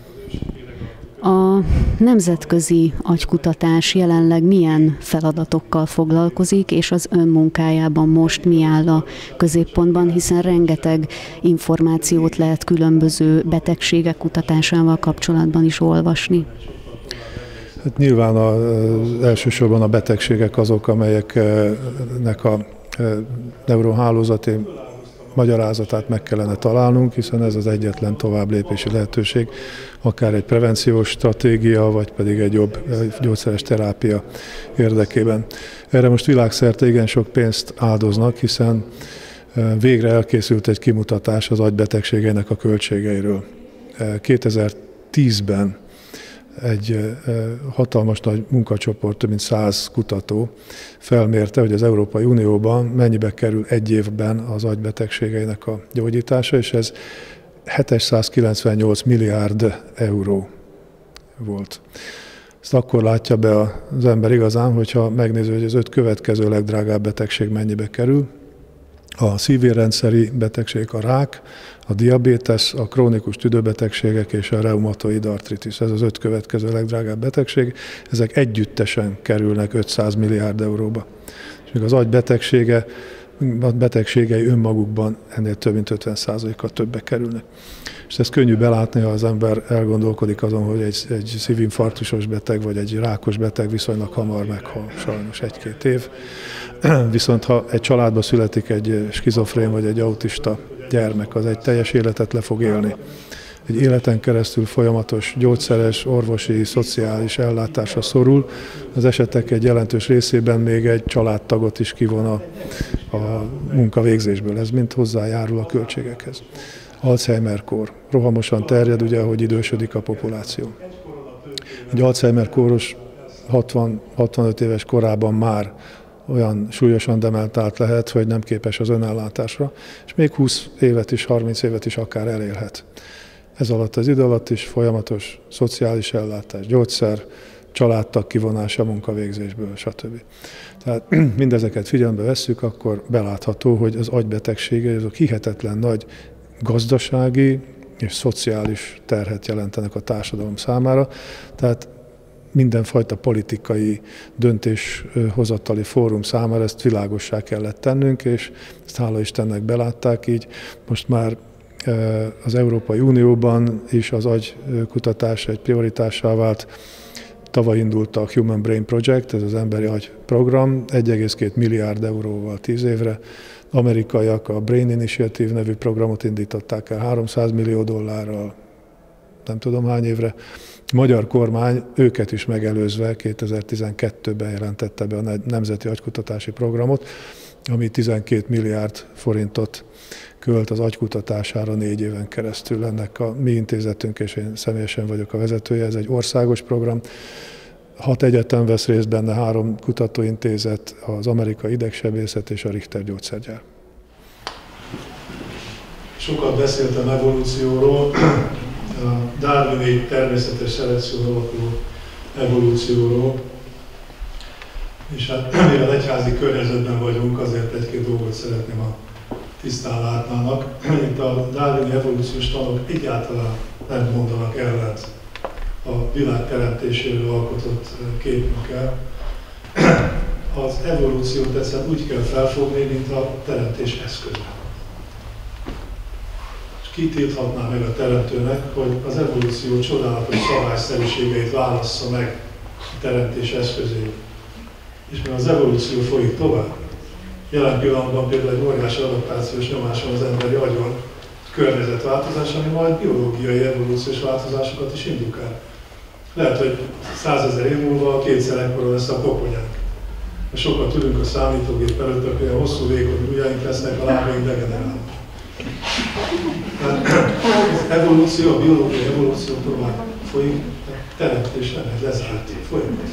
A nemzetközi agykutatás jelenleg milyen feladatokkal foglalkozik, és az ön munkájában most mi áll a középpontban, hiszen rengeteg információt lehet különböző betegségek kutatásával kapcsolatban is olvasni. Hát nyilván elsősorban a betegségek azok, amelyeknek a neurohálózati magyarázatát meg kellene találnunk, hiszen ez az egyetlen továbblépési lehetőség, akár egy prevenciós stratégia, vagy pedig egy jobb gyógyszeres terápia érdekében. Erre most világszerte igen sok pénzt áldoznak, hiszen végre elkészült egy kimutatás az agybetegségeinek a költségeiről. 2010-ben egy hatalmas nagy munkacsoport, több mint 100 kutató felmérte, hogy az Európai Unióban mennyibe kerül egy évben az agybetegségeinek a gyógyítása, és ez 798 milliárd euró volt. Ezt akkor látja be az ember igazán, hogyha megnézi, hogy az 5 következő legdrágább betegség mennyibe kerül. A szívérrendszeri betegség, a rák, a diabétesz, a krónikus tüdőbetegségek és a reumatoid artritis. Ez az 5 következő legdrágább betegség. Ezek együttesen kerülnek 500 milliárd euróba. És még az agy betegségei önmagukban ennél több mint 50%-kal többe kerülnek. És ez könnyű belátni, ha az ember elgondolkodik azon, hogy egy szívinfarktusos beteg vagy egy rákos beteg viszonylag hamar meghal, sajnos 1-2 év. Viszont ha egy családba születik egy skizofrén vagy egy autista gyermek, az egy teljes életet le fog élni. Egy életen keresztül folyamatos gyógyszeres, orvosi, szociális ellátásra szorul. Az esetek egy jelentős részében még egy családtagot is kivon a munkavégzésből. Ez mind hozzájárul a költségekhez. Alzheimer-kór. Rohamosan terjed, ugye, ahogy idősödik a populáció. Egy Alzheimer-kóros 60-65 éves korában már olyan súlyosan dementált lehet, hogy nem képes az önellátásra, és még 20 évet is, 30 évet is akár elélhet. Ez alatt az idő alatt is folyamatos szociális ellátás, gyógyszer, családtag kivonása munkavégzésből, stb. Tehát mindezeket figyelembe vesszük, akkor belátható, hogy az agybetegségei azok hihetetlen nagy gazdasági és szociális terhet jelentenek a társadalom számára. Tehát mindenfajta politikai döntéshozatali fórum számára ezt világossá kellett tennünk, és ezt hála Istennek belátták, így most már az Európai Unióban is az agykutatás egy prioritássá vált. Tavaly indult a Human Brain Project, ez az emberi agy program, 1,2 milliárd euróval 10 évre. Amerikaiak a Brain Initiative nevű programot indították el $300 millió, nem tudom hány évre. A magyar kormány őket is megelőzve 2012-ben jelentette be a Nemzeti Agykutatási Programot, ami 12 milliárd forintot költ az agykutatására 4 éven keresztül. Ennek a mi intézetünk, és én személyesen vagyok a vezetője, ez egy országos program. 6 egyetem vesz részt benne, 3 kutatóintézet, az Amerikai Idegsebészet és a Richter gyógyszergyár. Sokat beszéltem evolúcióról, a darwini természetes szelekción alapuló evolúcióról, és hát mivel egyházi környezetben vagyunk, azért egy-két dolgot szeretném, ha tisztán látnának. Itt a darwini evolúciós tanok egyáltalán nem mondanak ellent a világ teremtéséről alkotott képünkkel. Az evolúciót egyszerűen úgy kell felfogni, mint a teremtés eszköze. És kitilthatná meg a teremtőnek, hogy az evolúció csodálatos szabályszerűségeit válassza meg a teremtés eszközéül. És mert az evolúció folyik tovább. Jelen pillanatban például egy óriási adaptációs nyomás van az emberi agyon, környezetváltozás, ami majd biológiai evolúciós változásokat is indukál. Lehet, hogy 100 000 év múlva kétszer ekkora lesz a koponyánk. Ha sokat tudunk a számítógép előtt, akkor olyan hosszú vékony ujjaink lesznek, a lábaink degenerálnak. Az evolúció, a biológiai evolúció tovább folyik, a teremtés nem egy lezárt folyamat.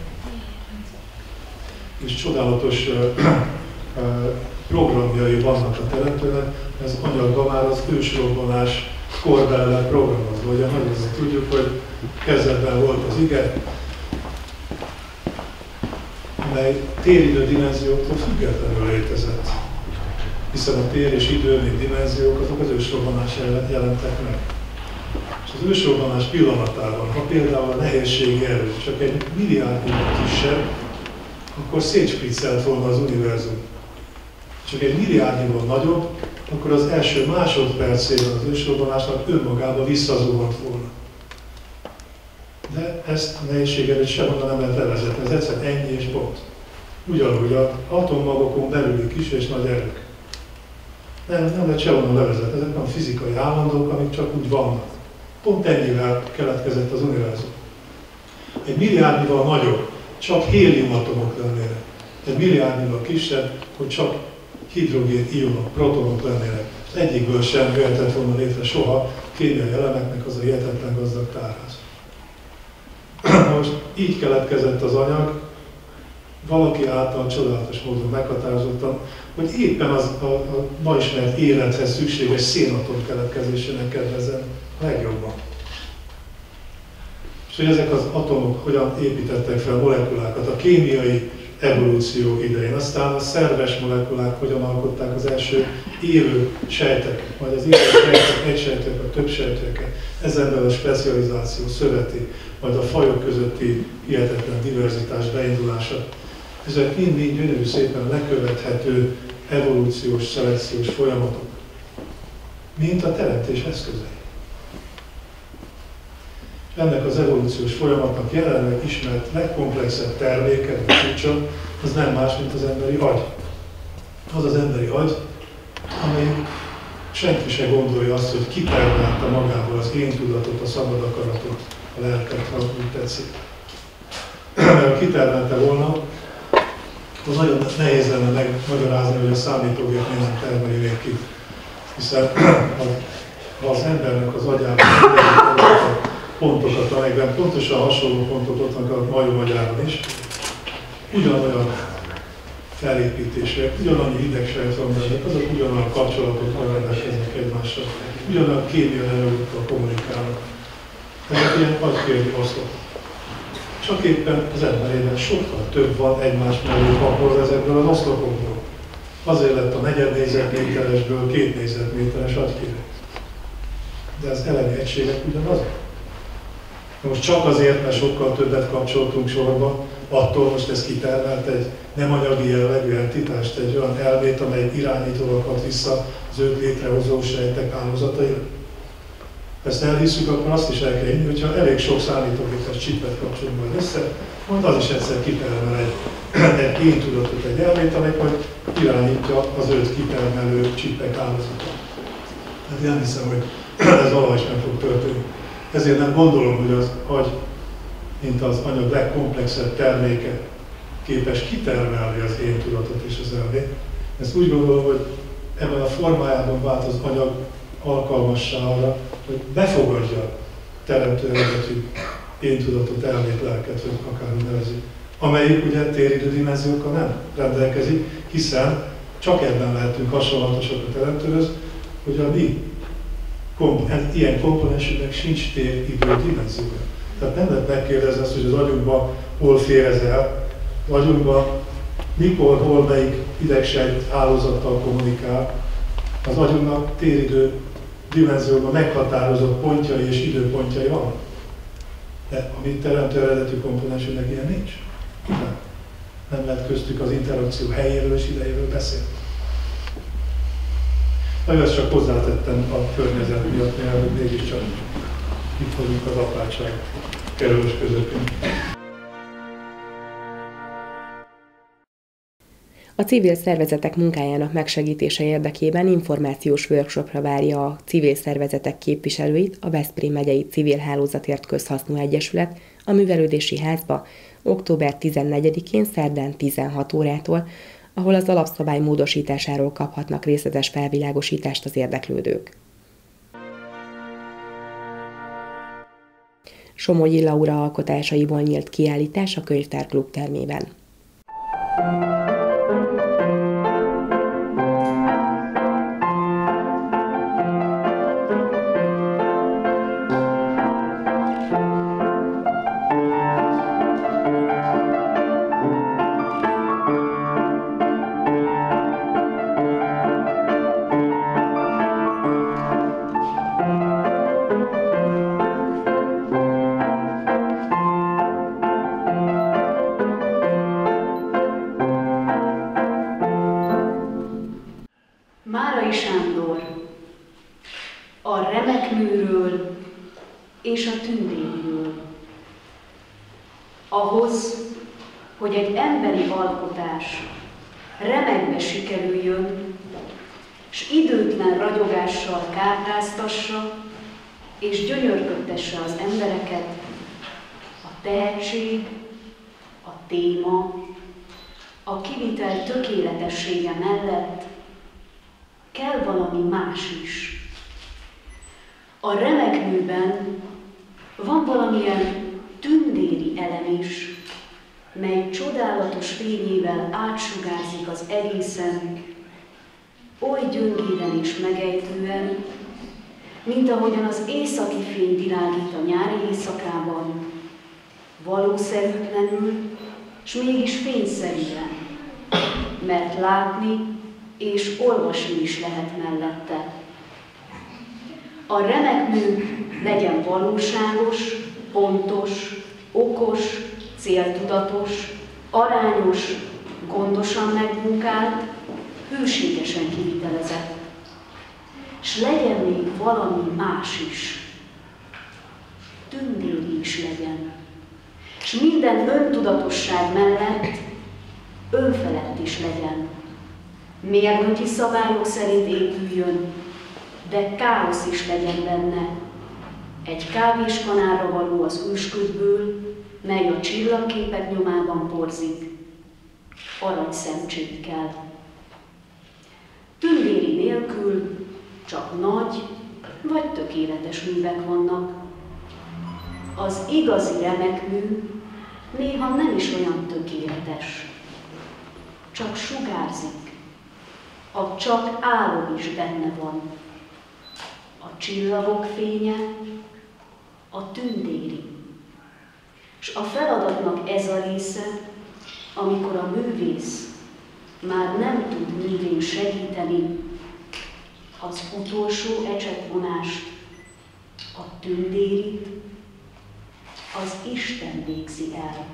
És csodálatos programjai vannak a teremtőnek, ez anyagban már az ősrobbanás korbellel programozva. Ugye nagyon tudjuk, hogy kezdetben volt az ige, mely téridő dimenzióktól függetlenül létezett. Hiszen a tér és idő, mint dimenziók, azok az ősrobbanás jelentek meg. És az ősrobbanás pillanatában, ha például a nehézségi erő csak egy milliárdnyival kisebb, akkor szétspriccelt volna az univerzum. Csak egy milliárdnyival nagyobb, akkor az első másodpercében az ősrobbanásnak önmagába visszazuhant volna. De ezt a nehézséget sehonnan nem lehet levezetni, ez egyszerűen ennyi és pont. Ugyanúgy az atommagokon belüli kis és nagy erők. Nem lehet sehonnan levezetni, ezek nem fizikai állandók, amik csak úgy vannak. Pont ennyivel keletkezett az univerzum. Egy milliárdnyival nagyobb, csak héliumatomok lennének. Egy milliárdnyival kisebb, hogy csak hidrogén ionok, protonok lennének. Az egyikből sem jöhetett volna létre soha kémiai elemeknek az a hihetetlen gazdag tárház. Most így keletkezett az anyag, valaki által csodálatos módon meghatározottan, hogy éppen a ma ismert élethez szükséges szénatom keletkezésének kedvezzen legjobban. És hogy ezek az atomok hogyan építettek fel molekulákat a kémiai evolúció idején, aztán a szerves molekulák hogyan alkották az első élő sejtek, majd az élő sejtek, egy sejtők, vagy több sejtőket, ezen belül a specializáció szöveti, majd a fajok közötti hihetetlen diverzitás beindulása. Ezek mind-mind gyönyörű szépen lekövethető evolúciós, szelekciós folyamatok, mint a teremtés eszközei. Ennek az evolúciós folyamatnak jelenleg ismert legkomplexebb terméke, vagy csúcsa, az nem más, mint az emberi agy. Az az emberi agy, amely senki se gondolja azt, hogy kitermelte magából az én tudatot, a szabad akaratot, a lelket, ha úgy tetszik. Mert ha kitermelte volna, az nagyon nehéz lenne megmagyarázni, hogy a számítógép miért nem termeli még ki. Hiszen ha az embernek az agyában pontokat, amelyekben pontosan hasonló pontok ott vannak a majom agyában is, ugyanolyan felépítések, ugyanannyi hidegsejt van bennük, azok ugyanolyan kapcsolatokkal rendelkeznek egymással, ugyanolyan kémiai anyagokkal kommunikálnak. Ezek ilyen agykérdi oszlopok. Csak éppen az emberében sokkal több van egymás mellé pakolva ezekből az oszlopokból. Azért lett a 4 négyzetméteresből 2 négyzetméteres agykéreg. De az elemi egységek ugyanazok. Most csak azért, mert sokkal többet kapcsoltunk sorba, attól most ez kitermelt egy nem anyagi jellegű entitást, egy olyan elmét, amely irányítóval kap vissza az őt létrehozó sejtek hálózataira. Ezt elhisszük, akkor azt is el kell hinni, hogyha elég sok számítógépes csipet kapcsolunk majd össze, majd az is egyszer kitermel egy éntudatot, egy elmét, amely majd irányítja az őt kitermelő csipek hálózatot. Hát én nem hiszem, hogy ez valahogy sem fog történni. Ezért nem gondolom, hogy az agy, mint az anyag legkomplexebb terméke, képes kitermelni az én tudatot és az elmét. Ezt úgy gondolom, hogy ebben a formájában vált az anyag alkalmassá arra, hogy befogadja teremtő eredetű én tudatot, elmét, lelket, vagy akárhogy nevezik, amelyik ugye téridő dimenziókkal nem rendelkezik, hiszen csak ebben lehetünk hasonlatosak a teremtőhöz, hogy a mi ilyen komponensünknek sincs téridő dimenziója. Tehát nem lehet megkérdezni azt, hogy az agyunkban hol fér ez el, az agyunkban mikor, hol, melyik idegsejt hálózattal kommunikál. Az agyunknak téridő dimenzióban meghatározott pontjai és időpontjai vannak. De a mi teremtő eredetű komponensünknek ilyen nincs. Nem lehet köztük az interakció helyéről és idejéről beszélni. Ezt csak hozzátettem a környezet miatt, mert hogy mégiscsak itt vagyunk az apátság kerülős közepén. A civil szervezetek munkájának megsegítése érdekében információs workshopra várja a civil szervezetek képviselőit a Veszprém megyei Civil Hálózatért Közhasznú Egyesület a Művelődési Házba október 14-én szerdán 16 órától, ahol az alapszabály módosításáról kaphatnak részletes felvilágosítást az érdeklődők. Somogyi Laura alkotásaiból nyílt kiállítás a Könyvtárklub termében. Márai Sándor a remekműről és a tündériről. Ahhoz, hogy egy emberi alkotás remekbe sikerüljön, s időtlen ragyogással kárháztassa és gyönyörködtesse az embereket, a tehetség, a téma, a kivitel tökéletessége mellett kell valami más is. A remekműben van valamilyen tündéri elem is, mely csodálatos fényével átsugárzik az egészen, oly gyöngéden és megejtően, mint ahogyan az északi fény világít a nyári éjszakában, valószerűtlenül, s mégis fényszerűen, mert látni és olvasni is lehet mellette. A remekmű legyen valóságos, pontos, okos, céltudatos, arányos, gondosan megmunkált, hűségesen kivitelezett. S legyen még valami más is, tündéri is legyen. S minden öntudatosság mellett önfelett is legyen. Mérnöki szabályok szerint épüljön, de káosz is legyen benne. Egy kávéskanálra való az ősködből, mely a csillagképek nyomában porzik, aranyszemcsét kell. Tündéri nélkül csak nagy vagy tökéletes művek vannak. Az igazi remekmű néha nem is olyan tökéletes. csak sugárzik, a csak álom is benne van. A csillagok fénye, a tündéri. S a feladatnak ez a része, amikor a művész már nem tud művén segíteni, az utolsó ecsetvonást, a tündérit, az Isten végzi el.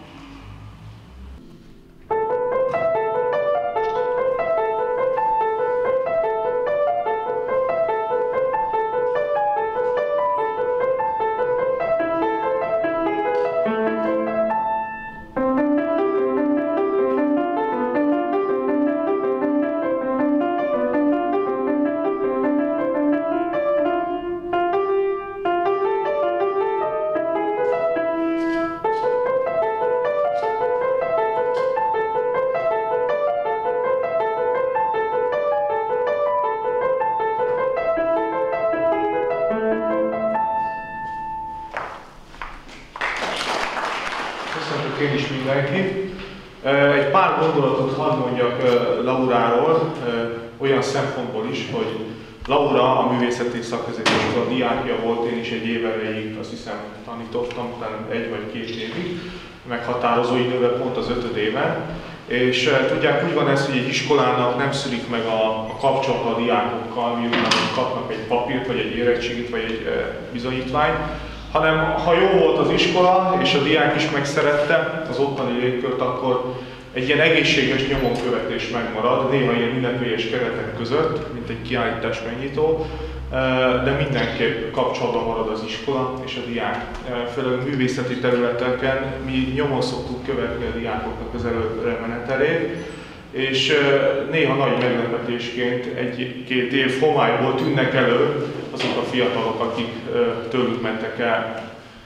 Én is mindenkit. Egy pár gondolatot hadd mondjak Lauráról, olyan szempontból is, hogy Laura a művészeti szakközépiskola diákja volt, én is egy év erejéig, azt hiszem tanítottam, talán 1 vagy 2 évig, meghatározó időben, pont az 5. éven. És tudják, úgy van ez, hogy egy iskolának nem szűrik meg a kapcsolat a diákokkal, miután kapnak egy papírt, vagy egy érettségit, vagy egy bizonyítványt, hanem ha jó volt az iskola, és a diák is megszerette az ottani légkört, akkor egy ilyen egészséges nyomonkövetés megmarad, néha ilyen ünnepélyes keretek között, mint egy kiállítás megnyitó, de mindenképp kapcsolatban marad az iskola és a diák. Főleg művészeti területeken mi nyomon szoktuk követni a diákoknak az előre menetelét, és néha nagy meglepetésként 1-2 év homályból tűnnek elő azok a fiatalok, akik tőlük mentek el.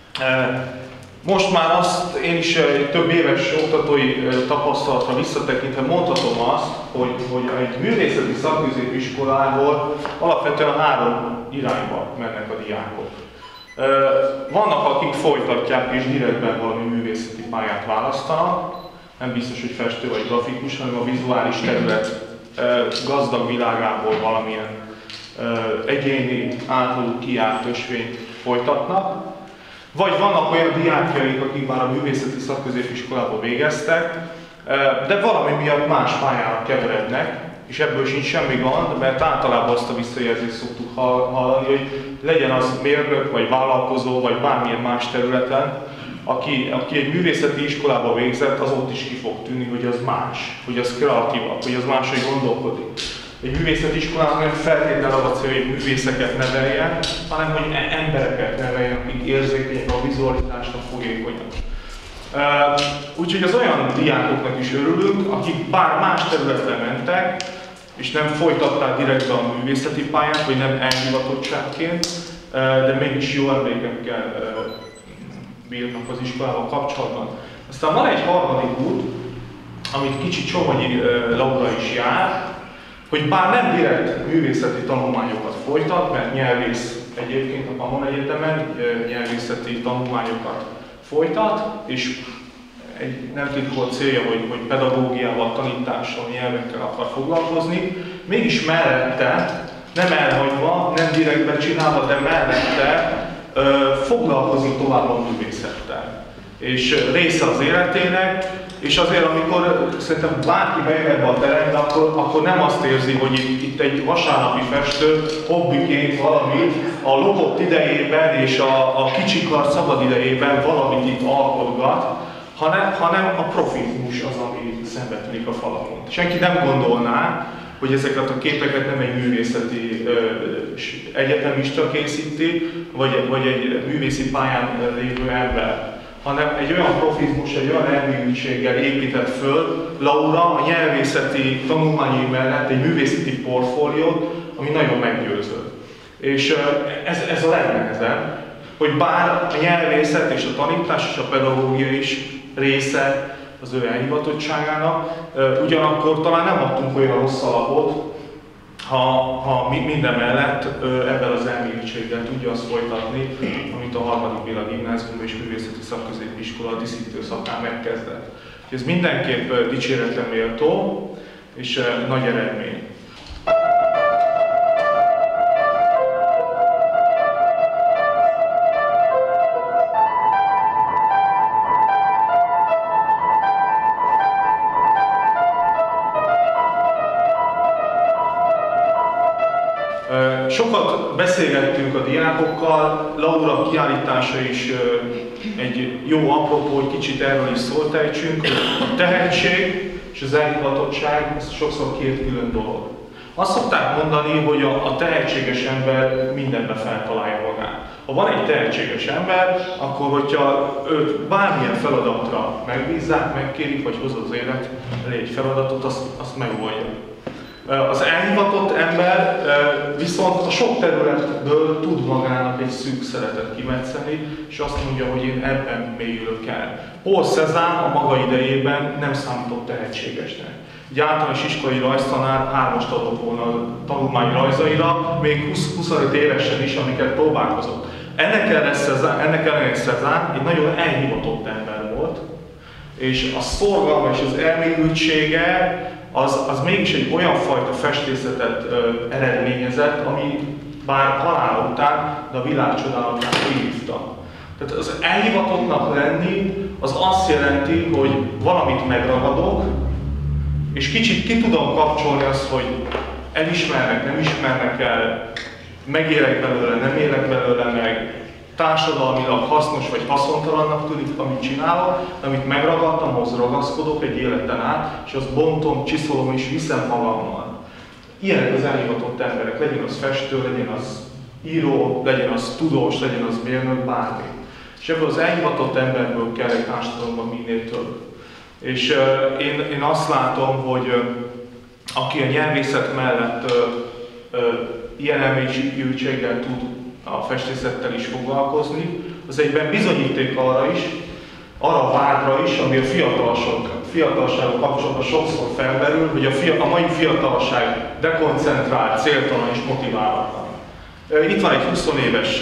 Most már azt én is több éves oktatói tapasztalatra visszatekintve mondhatom azt, hogy egy művészeti szakközépiskolából alapvetően 3 irányba mennek a diákok. Vannak, akik folytatják és direktben valami művészeti pályát választanak, nem biztos, hogy festő vagy grafikus, hanem a vizuális terület gazdag világából valamilyen egyéni, átlag kiállt ösvényt folytatnak. Vagy vannak olyan diákjaink, akik már a művészeti szakközépiskolába végeztek, de valami miatt más pályára keverednek, és ebből sincs semmi gond, mert általában azt a visszajelzést szoktuk hallani, hogy legyen az mérnök, vagy vállalkozó, vagy bármilyen más területen, aki egy művészeti iskolába végzett, az ott is ki fog tűnni, hogy az más, hogy az kreatívabb, hogy az máshogy gondolkodik. Egy művészeti iskolának nem feltétlenül az a cél, hogy művészeket neveljen, hanem hogy embereket neveljen, akik érzékenyek a vizualitásnak, fogékonyak. Úgyhogy az olyan diákoknak is örülünk, akik bár más területre mentek, és nem folytatták direktben a művészeti pályát, vagy nem elhivatottságként, de mégis jó emlékekkel bírnak az iskolával kapcsolatban. Aztán van egy harmadik út, amit kicsit Somogyi Laura is jár, hogy bár nem direkt művészeti tanulmányokat folytat, mert nyelvész egyébként a Pamon Egyetemen nyelvészeti tanulmányokat folytat, és egy nem titkolt célja, hogy pedagógiával, tanítással, nyelvekkel akar foglalkozni, mégis mellette, nem elhagyva, nem direktben csinálva, de mellette foglalkozik tovább a művészettel. És része az életének, és azért, amikor szerintem bárki bejön ebbe a terembe, akkor nem azt érzi, hogy itt egy vasárnapi festő hobbiként valamit a lopott idejében és a kicsikar szabad idejében valamit itt alkotgat, hanem a profizmus az, ami szembe tűnik a falakon. Senki nem gondolná, hogy ezeket a képeket nem egy művészeti egyetemista készíti, vagy egy művészi pályán lévő ember, hanem egy olyan profizmus, egy olyan elmélyültséggel épített föl Laura a nyelvészeti tanulmányai mellett egy művészeti portfóliót, ami nagyon meggyőző. És ez a legnehezebb, hogy bár a nyelvészet és a tanítás és a pedagógia is része az ő elhivatottságának, ugyanakkor talán nem adtunk olyan rossz alapot, ha minden mellett ebben az elmélyültséggel tudja azt folytatni, amit a 3. Béla Gimnázium és Művészeti Szakközépiskola díszítő szakán megkezdett. Ez mindenképp dicséretre méltó és nagy eredmény. Sokat beszélgettünk a diákokkal, Laura kiállítása is egy jó apropó, hogy kicsit erről is szót ejtsünk. A tehetség és az elhivatottság, ez sokszor két külön dolog. Azt szokták mondani, hogy a tehetséges ember mindenbe feltalálja magát. Ha van egy tehetséges ember, akkor hogyha őt bármilyen feladatra megbízzák, megkérik, vagy hozod az élet elé egy feladatot, azt megoldja. Az elhivatott ember viszont a sok területből tud magának egy szűk szeretet kimetszeni, és azt mondja, hogy én ebben mélyülök el. Paul Cézanne a maga idejében nem számított tehetségesnek. Egy általános iskolai rajztanár 3-ast adott volna a tanulmányrajzaira, még 25 évesen is, amiket próbálkozott. Ennek ellenére Cézanne egy nagyon elhivatott ember volt, és a szorgalma és az elmélyültsége az mégis egy olyan fajta festészetet eredményezett, ami bár halál után, de a világ csodálatát kihívta. Tehát az elhivatottnak lenni az azt jelenti, hogy valamit megragadok, és kicsit ki tudom kapcsolni azt, hogy elismernek, nem ismernek el, megélek belőle, nem élek belőle meg, társadalmilag hasznos vagy haszontalannak tűnik, amit csinálok, de amit megragadtam, ahhoz ragaszkodok egy életen át, és azt bontom, csiszolom és viszem magammal. Ilyenek az elhivatott emberek, legyen az festő, legyen az író, legyen az tudós, legyen az mérnök, bármi. És ebből az elhivatott emberből kell egy társadalomban minél több. És én azt látom, hogy aki a nyelvészet mellett ilyen elmélyültséggel tud a festészettel is foglalkozni, az egyben bizonyíték arra a vádra is, ami a fiatalsággal kapcsolatban sokszor felmerül, hogy a mai fiatalság dekoncentrált, céltalan és motiválatlan. Itt van egy 20 éves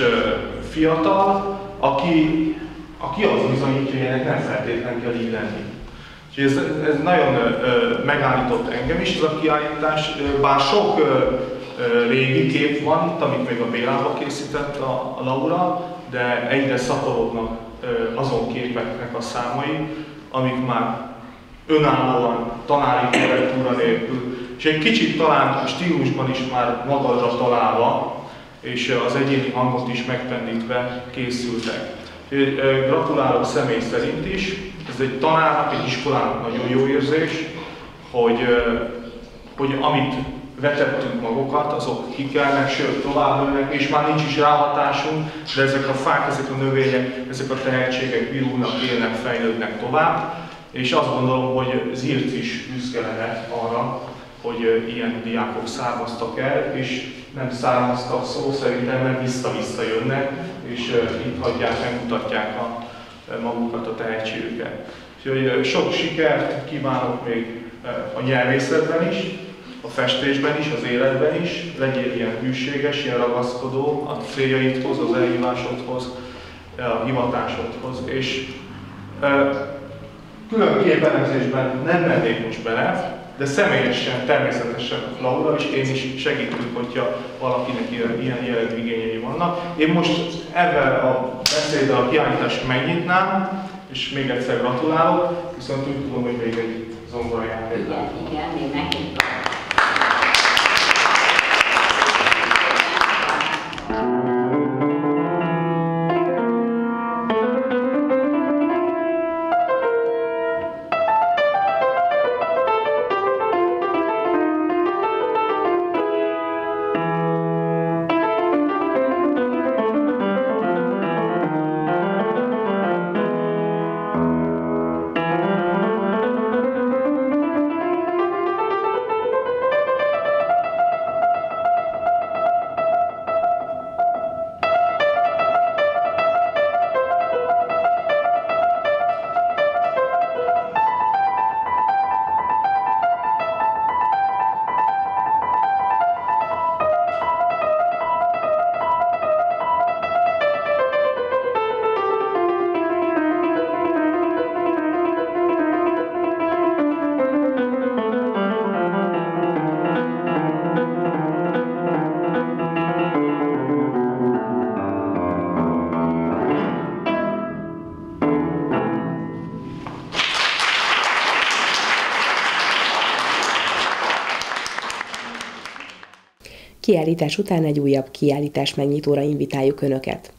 fiatal, aki azt bizonyítja, hogy ennek nem feltétlenül kell így lenni. És ez nagyon megállított engem is, ez a kiállítás, bár sok régi kép van itt, amit még a Bélába készített a Laura, de egyre szaporodnak azon képeknek a számai, amik már önállóan, tanári korrektúra nélkül, és egy kicsit talán stílusban is már magadra találva, és az egyéni hangot is megpendítve készültek. Gratulálok személy szerint is, ez egy tanárnak, egy iskolának nagyon jó érzés, hogy amit vetettünk magukat, azok kikelnek, sőt tovább nőnek, és már nincs is ráhatásunk, de ezek a fák, ezek a növények, ezek a tehetségek virulnak, élnek, fejlődnek tovább, és azt gondolom, hogy Zirc is büszke lehet arra, hogy ilyen diákok származtak el, és nem származtak szó szerintem, mert vissza-vissza jönnek, és itt hagyják, megmutatják magukat, a tehetségüket. Úgyhogy sok sikert kívánok még a nyelvészetben is, a festésben is, az életben is, legyél ilyen hűséges, ilyen ragaszkodó a céljaidhoz, az elhívásodhoz, a hivatásodhoz. És külön képelezésben nem mennék most bele, de személyesen, természetesen Laura és én is segítünk, hogyha valakinek ilyen jellegű igényei vannak. Én most ezzel a beszéddel a kiállítást megnyitnám, és még egyszer gratulálok, viszont úgy tudom, hogy még egy zongorajáték. Igen, még megnyitottam. Kiállítás után egy újabb kiállítás megnyitóra invitáljuk Önöket.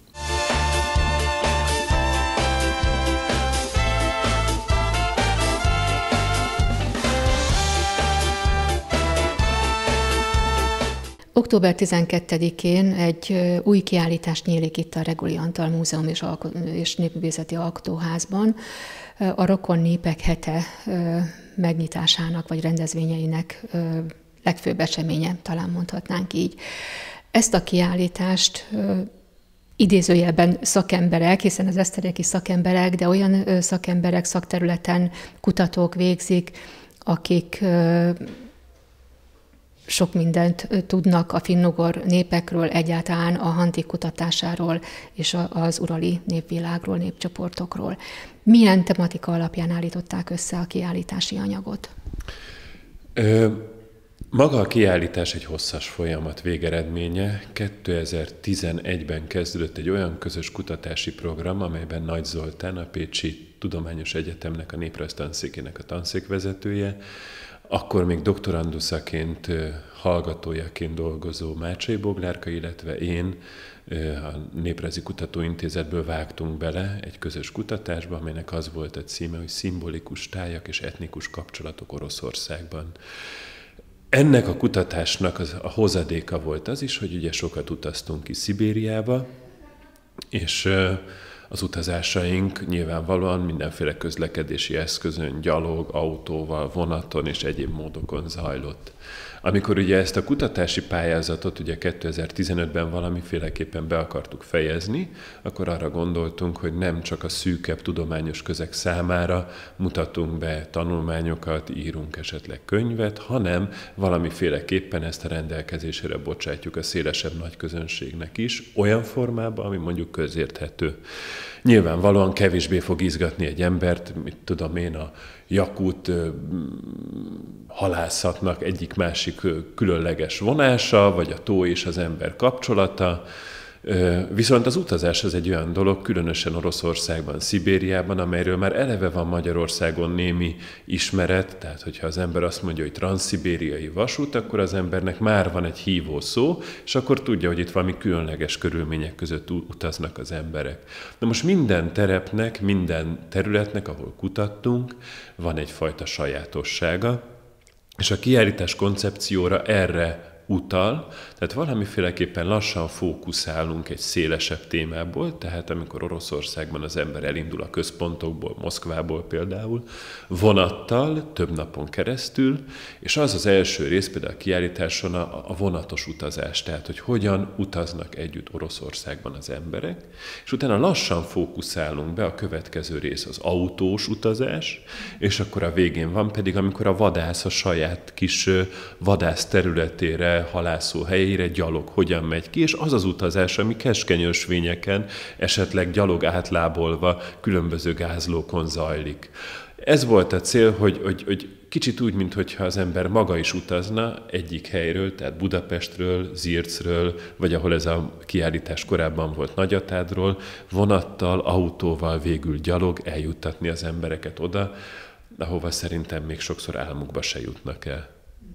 Október 12-én egy új kiállítás nyílik itt a Reguli Antal Múzeum és Népművészeti Alkotóházban. A Rokon Népek Hete megnyitásának vagy rendezvényeinek legfőbb eseménye, talán mondhatnánk így. Ezt a kiállítást idézőjelben szakemberek, hiszen az esztergomi szakemberek, de olyan szakemberek, szakterületen kutatók végzik, akik sok mindent tudnak a finnugor népekről, egyáltalán a hantik kutatásáról és az urali népvilágról, népcsoportokról. Milyen tematika alapján állították össze a kiállítási anyagot? Maga a kiállítás egy hosszas folyamat végeredménye. 2011-ben kezdődött egy olyan közös kutatási program, amelyben Nagy Zoltán, a Pécsi Tudományos Egyetemnek a néprajz tanszékének a tanszékvezetője, akkor még doktoranduszaként, hallgatójaként dolgozó Mácsai Boglárka, illetve én a Néprajzi Kutatóintézetből vágtunk bele egy közös kutatásba, amelynek az volt a címe, hogy Szimbolikus tájak és etnikus kapcsolatok Oroszországban. Ennek a kutatásnak a hozadéka volt az is, hogy ugye sokat utaztunk ki Szibériába, és az utazásaink nyilvánvalóan mindenféle közlekedési eszközön, gyalog, autóval, vonaton és egyéb módokon zajlott. Amikor ugye ezt a kutatási pályázatot ugye 2015-ben valamiféleképpen be akartuk fejezni, akkor arra gondoltunk, hogy nem csak a szűkebb tudományos közeg számára mutatunk be tanulmányokat, írunk esetleg könyvet, hanem valamiféleképpen ezt a rendelkezésére bocsátjuk a szélesebb nagyközönségnek is, olyan formában, ami mondjuk közérthető. Nyilvánvalóan kevésbé fog izgatni egy embert, mit tudom én, a jakut halászatnak egyik-másik különleges vonása, vagy a tó és az ember kapcsolata. Viszont az utazás az egy olyan dolog, különösen Oroszországban, Szibériában, amelyről már eleve van Magyarországon némi ismeret, tehát hogyha az ember azt mondja, hogy transzszibériai vasút, akkor az embernek már van egy hívó szó, és akkor tudja, hogy itt valami különleges körülmények között utaznak az emberek. Na most minden terepnek, minden területnek, ahol kutattunk, van egyfajta sajátossága, és a kiállítás koncepcióra erre utal, tehát valamiféleképpen lassan fókuszálunk egy szélesebb témából, tehát amikor Oroszországban az ember elindul a központokból, Moszkvából például, vonattal, több napon keresztül, és az az első rész például a kiállításon a vonatos utazás, tehát hogy hogyan utaznak együtt Oroszországban az emberek, és utána lassan fókuszálunk be, a következő rész az autós utazás, és akkor a végén van pedig, amikor a vadász a saját kis vadász területére, halászó helyére gyalog hogyan megy ki, és az az utazás, ami keskeny ösvényeken, esetleg gyalog átlábolva különböző gázlókon zajlik. Ez volt a cél, hogy kicsit úgy, mintha az ember maga is utazna egyik helyről, tehát Budapestről, Zircről, vagy ahol ez a kiállítás korábban volt Nagyatádról, vonattal, autóval, végül gyalog eljuttatni az embereket oda, ahova szerintem még sokszor álmukba se jutnak el.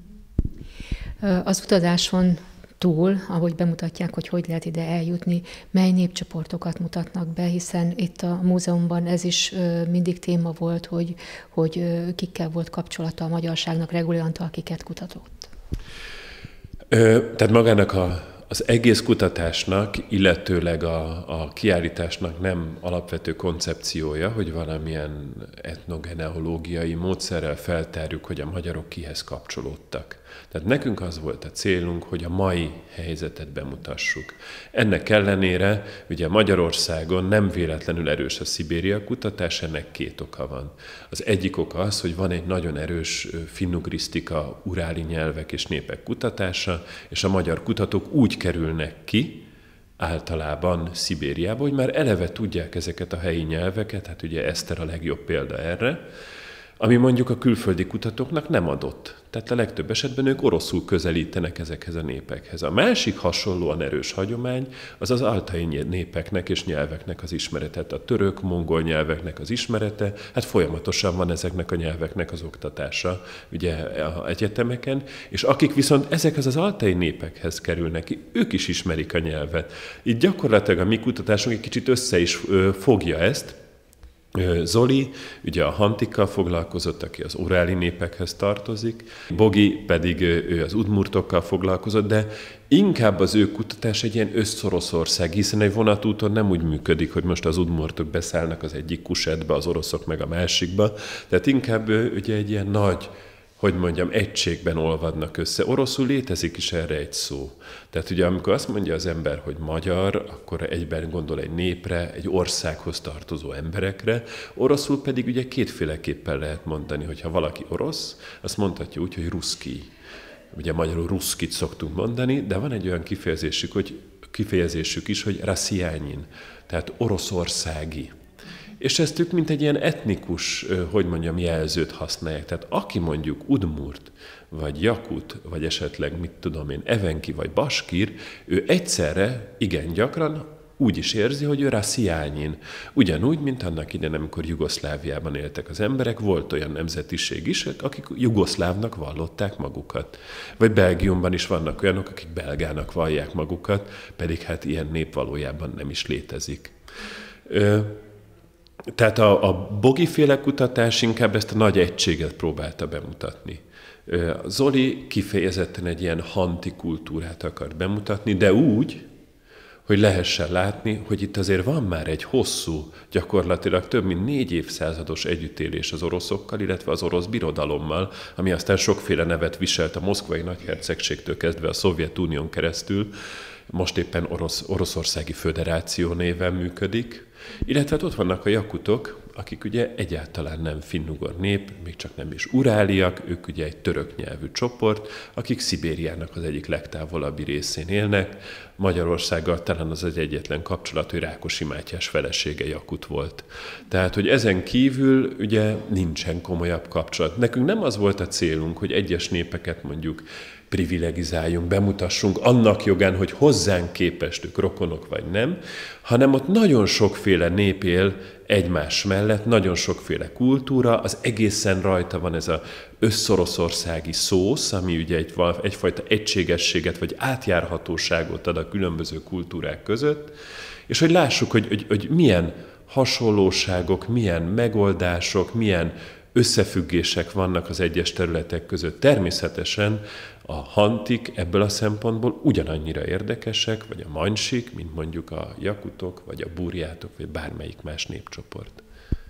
Az utazáson túl, ahogy bemutatják, hogy lehet ide eljutni, mely népcsoportokat mutatnak be, hiszen itt a múzeumban ez is mindig téma volt, hogy kikkel volt kapcsolata a magyarságnak, Reguli Antal, akiket kutatott. Tehát magának az egész kutatásnak, illetőleg a kiállításnak nem alapvető koncepciója, hogy valamilyen etnogenealógiai módszerrel feltárjuk, hogy a magyarok kihez kapcsolódtak. Tehát nekünk az volt a célunk, hogy a mai helyzetet bemutassuk. Ennek ellenére ugye Magyarországon nem véletlenül erős a Szibéria kutatás, ennek két oka van. Az egyik oka az, hogy van egy nagyon erős finnugrisztika, uráli nyelvek és népek kutatása, és a magyar kutatók úgy kerülnek ki, általában Szibériába, hogy már eleve tudják ezeket a helyi nyelveket, hát ugye Eszter a legjobb példa erre, ami mondjuk a külföldi kutatóknak nem adott. Tehát a legtöbb esetben ők oroszul közelítenek ezekhez a népekhez. A másik hasonlóan erős hagyomány az az altai népeknek és nyelveknek az ismerete. A török, mongol nyelveknek az ismerete, hát folyamatosan van ezeknek a nyelveknek az oktatása ugye az egyetemeken, és akik viszont ezekhez az altai népekhez kerülnek, ők is ismerik a nyelvet. Így gyakorlatilag a mi kutatásunk egy kicsit össze is fogja ezt. Zoli ugye a hantikkal foglalkozott, aki az uráli népekhez tartozik, Bogi pedig ő az udmurtokkal foglalkozott, de inkább az ő kutatás egy ilyen összoroszország, hiszen egy vonatúton nem úgy működik, hogy most az udmurtok beszállnak az egyik kusetbe, az oroszok meg a másikba, tehát inkább ugye egy ilyen nagy, hogy mondjam, egységben olvadnak össze. Oroszul létezik is erre egy szó. Tehát ugye amikor azt mondja az ember, hogy magyar, akkor egyben gondol egy népre, egy országhoz tartozó emberekre, oroszul pedig ugye kétféleképpen lehet mondani, hogy ha valaki orosz, azt mondhatja úgy, hogy ruszki. Ugye magyarul ruszkit szoktunk mondani, de van egy olyan kifejezésük is, hogy rassziányin, tehát oroszországi. És ezt ők mint egy ilyen etnikus, hogy mondjam, jelzőt használják. Tehát aki mondjuk udmurt, vagy jakut, vagy esetleg, mit tudom én, evenki, vagy baskír, ő egyszerre, igen gyakran úgy is érzi, hogy ő rassziányin. Ugyanúgy, mint annak idején, amikor Jugoszláviában éltek az emberek, volt olyan nemzetiség is, akik jugoszlávnak vallották magukat. Vagy Belgiumban is vannak olyanok, akik belgának vallják magukat, pedig hát ilyen nép valójában nem is létezik. Tehát a Bogi-féle kutatás inkább ezt a nagy egységet próbálta bemutatni. Zoli kifejezetten egy ilyen hanti kultúrát akart bemutatni, de úgy, hogy lehessen látni, hogy itt azért van már egy hosszú, gyakorlatilag több mint 4 évszázados együttélés az oroszokkal, illetve az orosz birodalommal, ami aztán sokféle nevet viselt a moszkvai nagyhercegségtől kezdve a Szovjetunión keresztül, most éppen Oroszországi Föderáció néven működik, illetve hát ott vannak a jakutok, akik ugye egyáltalán nem finnugor nép, még csak nem is uráliak, ők ugye egy török nyelvű csoport, akik Szibériának az egyik legtávolabbi részén élnek. Magyarországgal talán az egy egyetlen kapcsolat, hogy Rákosi Mátyás felesége jakut volt. Tehát, hogy ezen kívül ugye nincsen komolyabb kapcsolat. Nekünk nem az volt a célunk, hogy egyes népeket mondjuk privilegizáljunk, bemutassunk annak jogán, hogy hozzánk képest ők rokonok vagy nem, hanem ott nagyon sokféle nép él egymás mellett, nagyon sokféle kultúra, az egészen rajta van ez az összoroszországi szósz, ami ugye egyfajta egységességet vagy átjárhatóságot ad a különböző kultúrák között, és hogy lássuk, hogy milyen hasonlóságok, milyen megoldások, milyen összefüggések vannak az egyes területek között. Természetesen a hantik ebből a szempontból ugyanannyira érdekesek, vagy a mancsik, mint mondjuk a jakutok, vagy a burjátok, vagy bármelyik más népcsoport.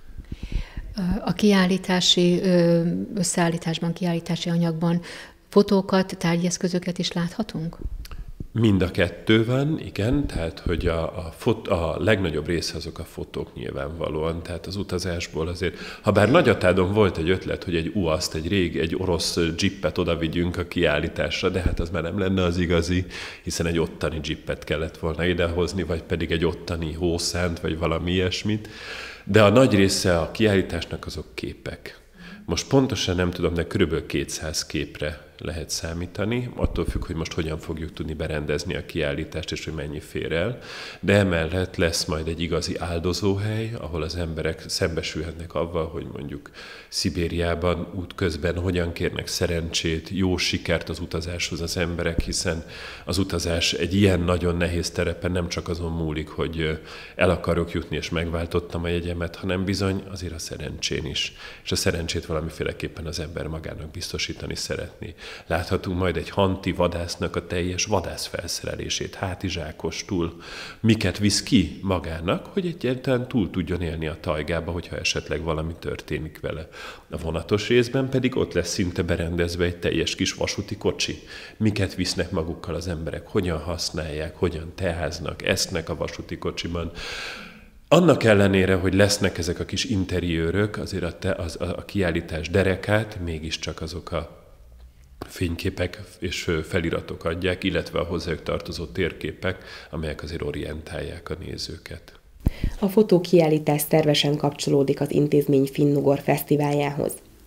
A kiállítási összeállításban, kiállítási anyagban fotókat, tárgyeszközöket is láthatunk? Mind a kettő van, igen, tehát hogy a legnagyobb része azok a fotók nyilvánvalóan, tehát az utazásból azért, ha bár Nagyatádon volt egy ötlet, hogy egy UASZ-t, egy orosz dzsippet oda vigyünk a kiállításra, de hát az már nem lenne az igazi, hiszen egy ottani dzsippet kellett volna idehozni, vagy pedig egy ottani hószánt, vagy valami ilyesmit, de a nagy része a kiállításnak azok képek. Most pontosan nem tudom, de kb. 200 képre lehet számítani, attól függ, hogy most hogyan fogjuk tudni berendezni a kiállítást, és hogy mennyi fér el. De emellett lesz majd egy igazi áldozóhely, ahol az emberek szembesülhetnek avval, hogy mondjuk Szibériában útközben hogyan kérnek szerencsét, jó sikert az utazáshoz az emberek, hiszen az utazás egy ilyen nagyon nehéz terepen nem csak azon múlik, hogy el akarok jutni és megváltottam a jegyemet, hanem bizony azért a szerencsén is. És a szerencsét valamiféleképpen az ember magának biztosítani szeretné. Láthatunk majd egy hanti vadásznak a teljes vadászfelszerelését, hátizsákostul, miket visz ki magának, hogy egyáltalán túl tudjon élni a tajgába, hogyha esetleg valami történik vele. A vonatos részben pedig ott lesz szinte berendezve egy teljes kis vasúti kocsi. Miket visznek magukkal az emberek, hogyan használják, hogyan teáznak, esznek a vasúti kocsiban. Annak ellenére, hogy lesznek ezek a kis interiőrök, azért a kiállítás derekát mégiscsak azok a fényképek és feliratok adják, illetve a hozzájuk tartozó térképek, amelyek azért orientálják a nézőket. A fotókiállítás szervesen kapcsolódik az intézmény Finnugor Fesztiváljához.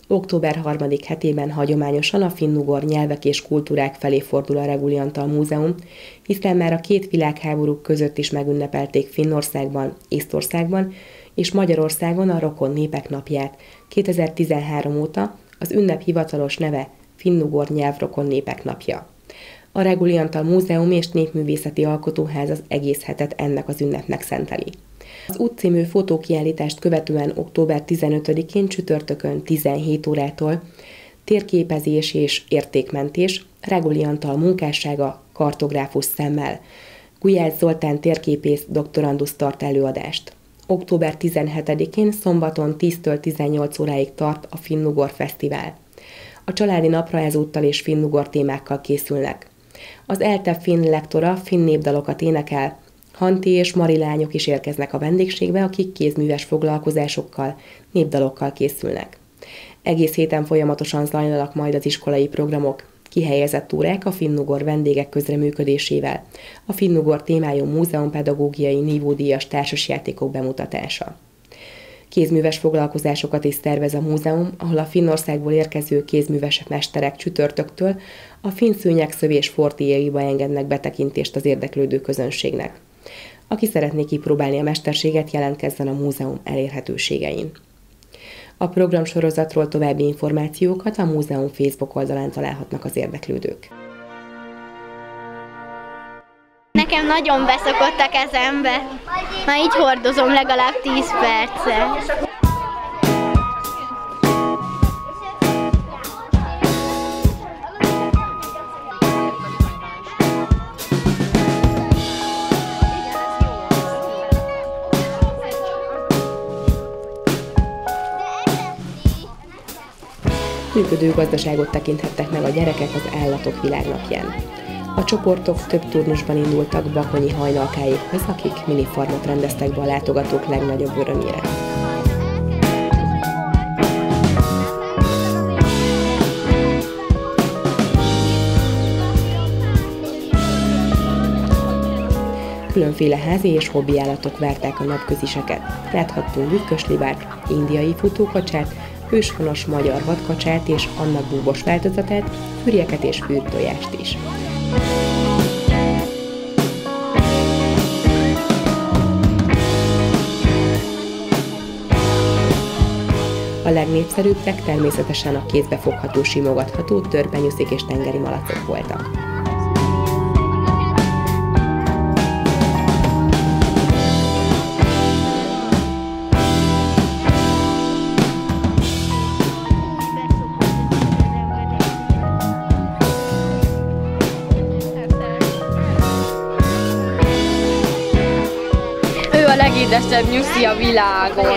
Október 3. hetében hagyományosan a finnugor nyelvek és kultúrák felé fordul a Reguli Antal Múzeum, hiszen már a két világháború között is megünnepelték Finnországban, Észtországban és Magyarországon a Rokon Népek Napját. 2013 óta az ünnep hivatalos neve Finnugor Nyelvrokon Népek Napja. A Reguli Antal Múzeum és Népművészeti Alkotóház az egész hetet ennek az ünnepnek szenteli. Az út című fotókiállítást követően október 15-én csütörtökön 17 órától térképezés és értékmentés, Reguli Antal munkássága kartográfus szemmel. Gulyás Zoltán térképész doktorandusz tart előadást. Október 17-én szombaton 10-től 18 óráig tart a Finnugor Fesztivál. A családi napra ezúttal és finnugor témákkal készülnek. Az ELTE finn lektora finn népdalokat énekel, Hanti és Mari lányok is érkeznek a vendégségbe, akik kézműves foglalkozásokkal, népdalokkal készülnek. Egész héten folyamatosan zajlanak majd az iskolai programok, kihelyezett órák a finnugor vendégek közreműködésével, a finnugor témájú múzeumpedagógiai nívódíjas társasjátékok bemutatása. Kézműves foglalkozásokat is szervez a múzeum, ahol a Finnországból érkező kézműves mesterek csütörtöktől a finn szőnyegszövés fortéjaiba engednek betekintést az érdeklődő közönségnek. Aki szeretné kipróbálni a mesterséget, jelentkezzen a múzeum elérhetőségein. A programsorozatról további információkat a múzeum Facebook oldalán találhatnak az érdeklődők. Nekem nagyon beszokott a kezembe, már így hordozom legalább 10 percet. Működő gazdaságot tekinthettek meg a gyerekek az Állatok Világnapján. A csoportok több turnusban indultak Bakonyi hajnalkáikhoz, akik minifarmot rendeztek be a látogatók legnagyobb örömére. Különféle házi és hobbi állatok várták a napköziseket. Láthattunk bükköslibát, indiai futókacsát, őshonos magyar vadkacsát és annak búbos változatát, fürjeket és fűrtojást is. A legnépszerűbbek természetesen a kézbefogható, simogatható törpenyőszék és tengeri malacok voltak. Ő a legédesebb nyuszi a világon.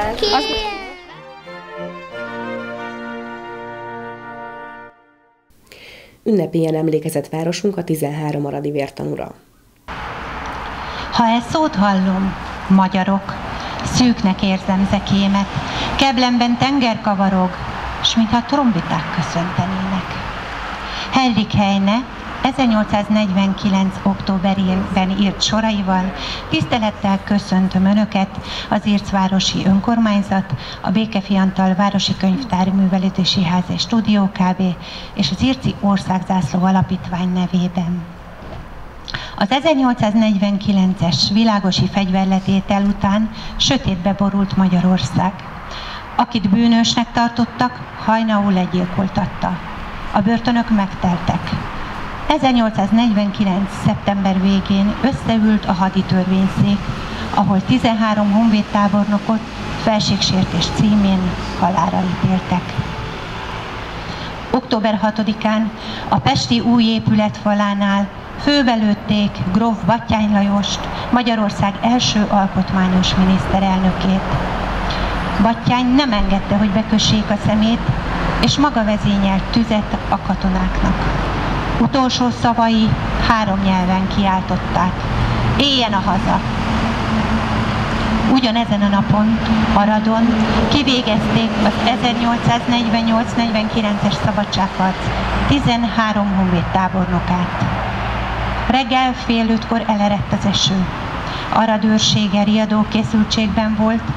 Ünnepélyen emlékezett városunk a 13 aradi vértanúra. Ha ezt szót hallom, magyarok, szűknek érzem zekémet, keblemben tenger kavarog, s mintha trombiták köszöntenének. Henrik Heine 1849. októberében írt soraival tisztelettel köszöntöm Önöket, az Ircvárosi Önkormányzat, a Békefi Antal Városi Könyvtári Művelődési Ház és Stúdió Kb. És az Irci Országzászló Alapítvány nevében. Az 1849-es világosi fegyverletétel után sötétbe borult Magyarország. Akit bűnösnek tartottak, hajnalul legyilkoltatta. A börtönök megteltek. 1849. szeptember végén összeült a haditörvényszék, ahol 13 honvédtábornokot felségsértés címén halálra ítéltek. Október 6-án a pesti új épület falánál főbelőtték gróf Batthyány Lajost, Magyarország első alkotmányos miniszterelnökét. Batthyány nem engedte, hogy bekössék a szemét, és maga vezényelt tüzet a katonáknak. Utolsó szavai 3 nyelven kiáltották: éljen a haza! Ugyanezen a napon, Aradon kivégezték az 1848-49-es szabadságharc 13 honvédtábornokát. Reggel fél 5-kor elerett az eső. Arad őrsége riadó készültségben volt,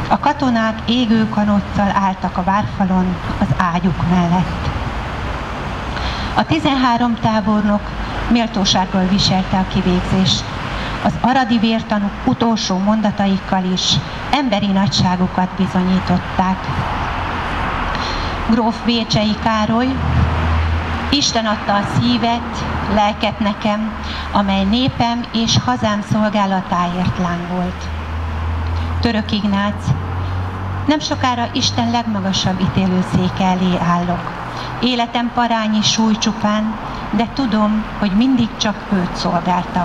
A katonák égő kanoccal álltak a várfalon az ágyuk mellett. A 13 tábornok méltósággal viselte a kivégzést. Az aradi vértanúk utolsó mondataikkal is emberi nagyságukat bizonyították. Gróf Bécsei Károly: Isten adta a szívet, lelket nekem, amely népem és hazám szolgálatáért lángolt. Török Ignác: nem sokára Isten legmagasabb ítélőszéke elé állok. Életem parányi súly csupán, de tudom, hogy mindig csak őt szolgáltam.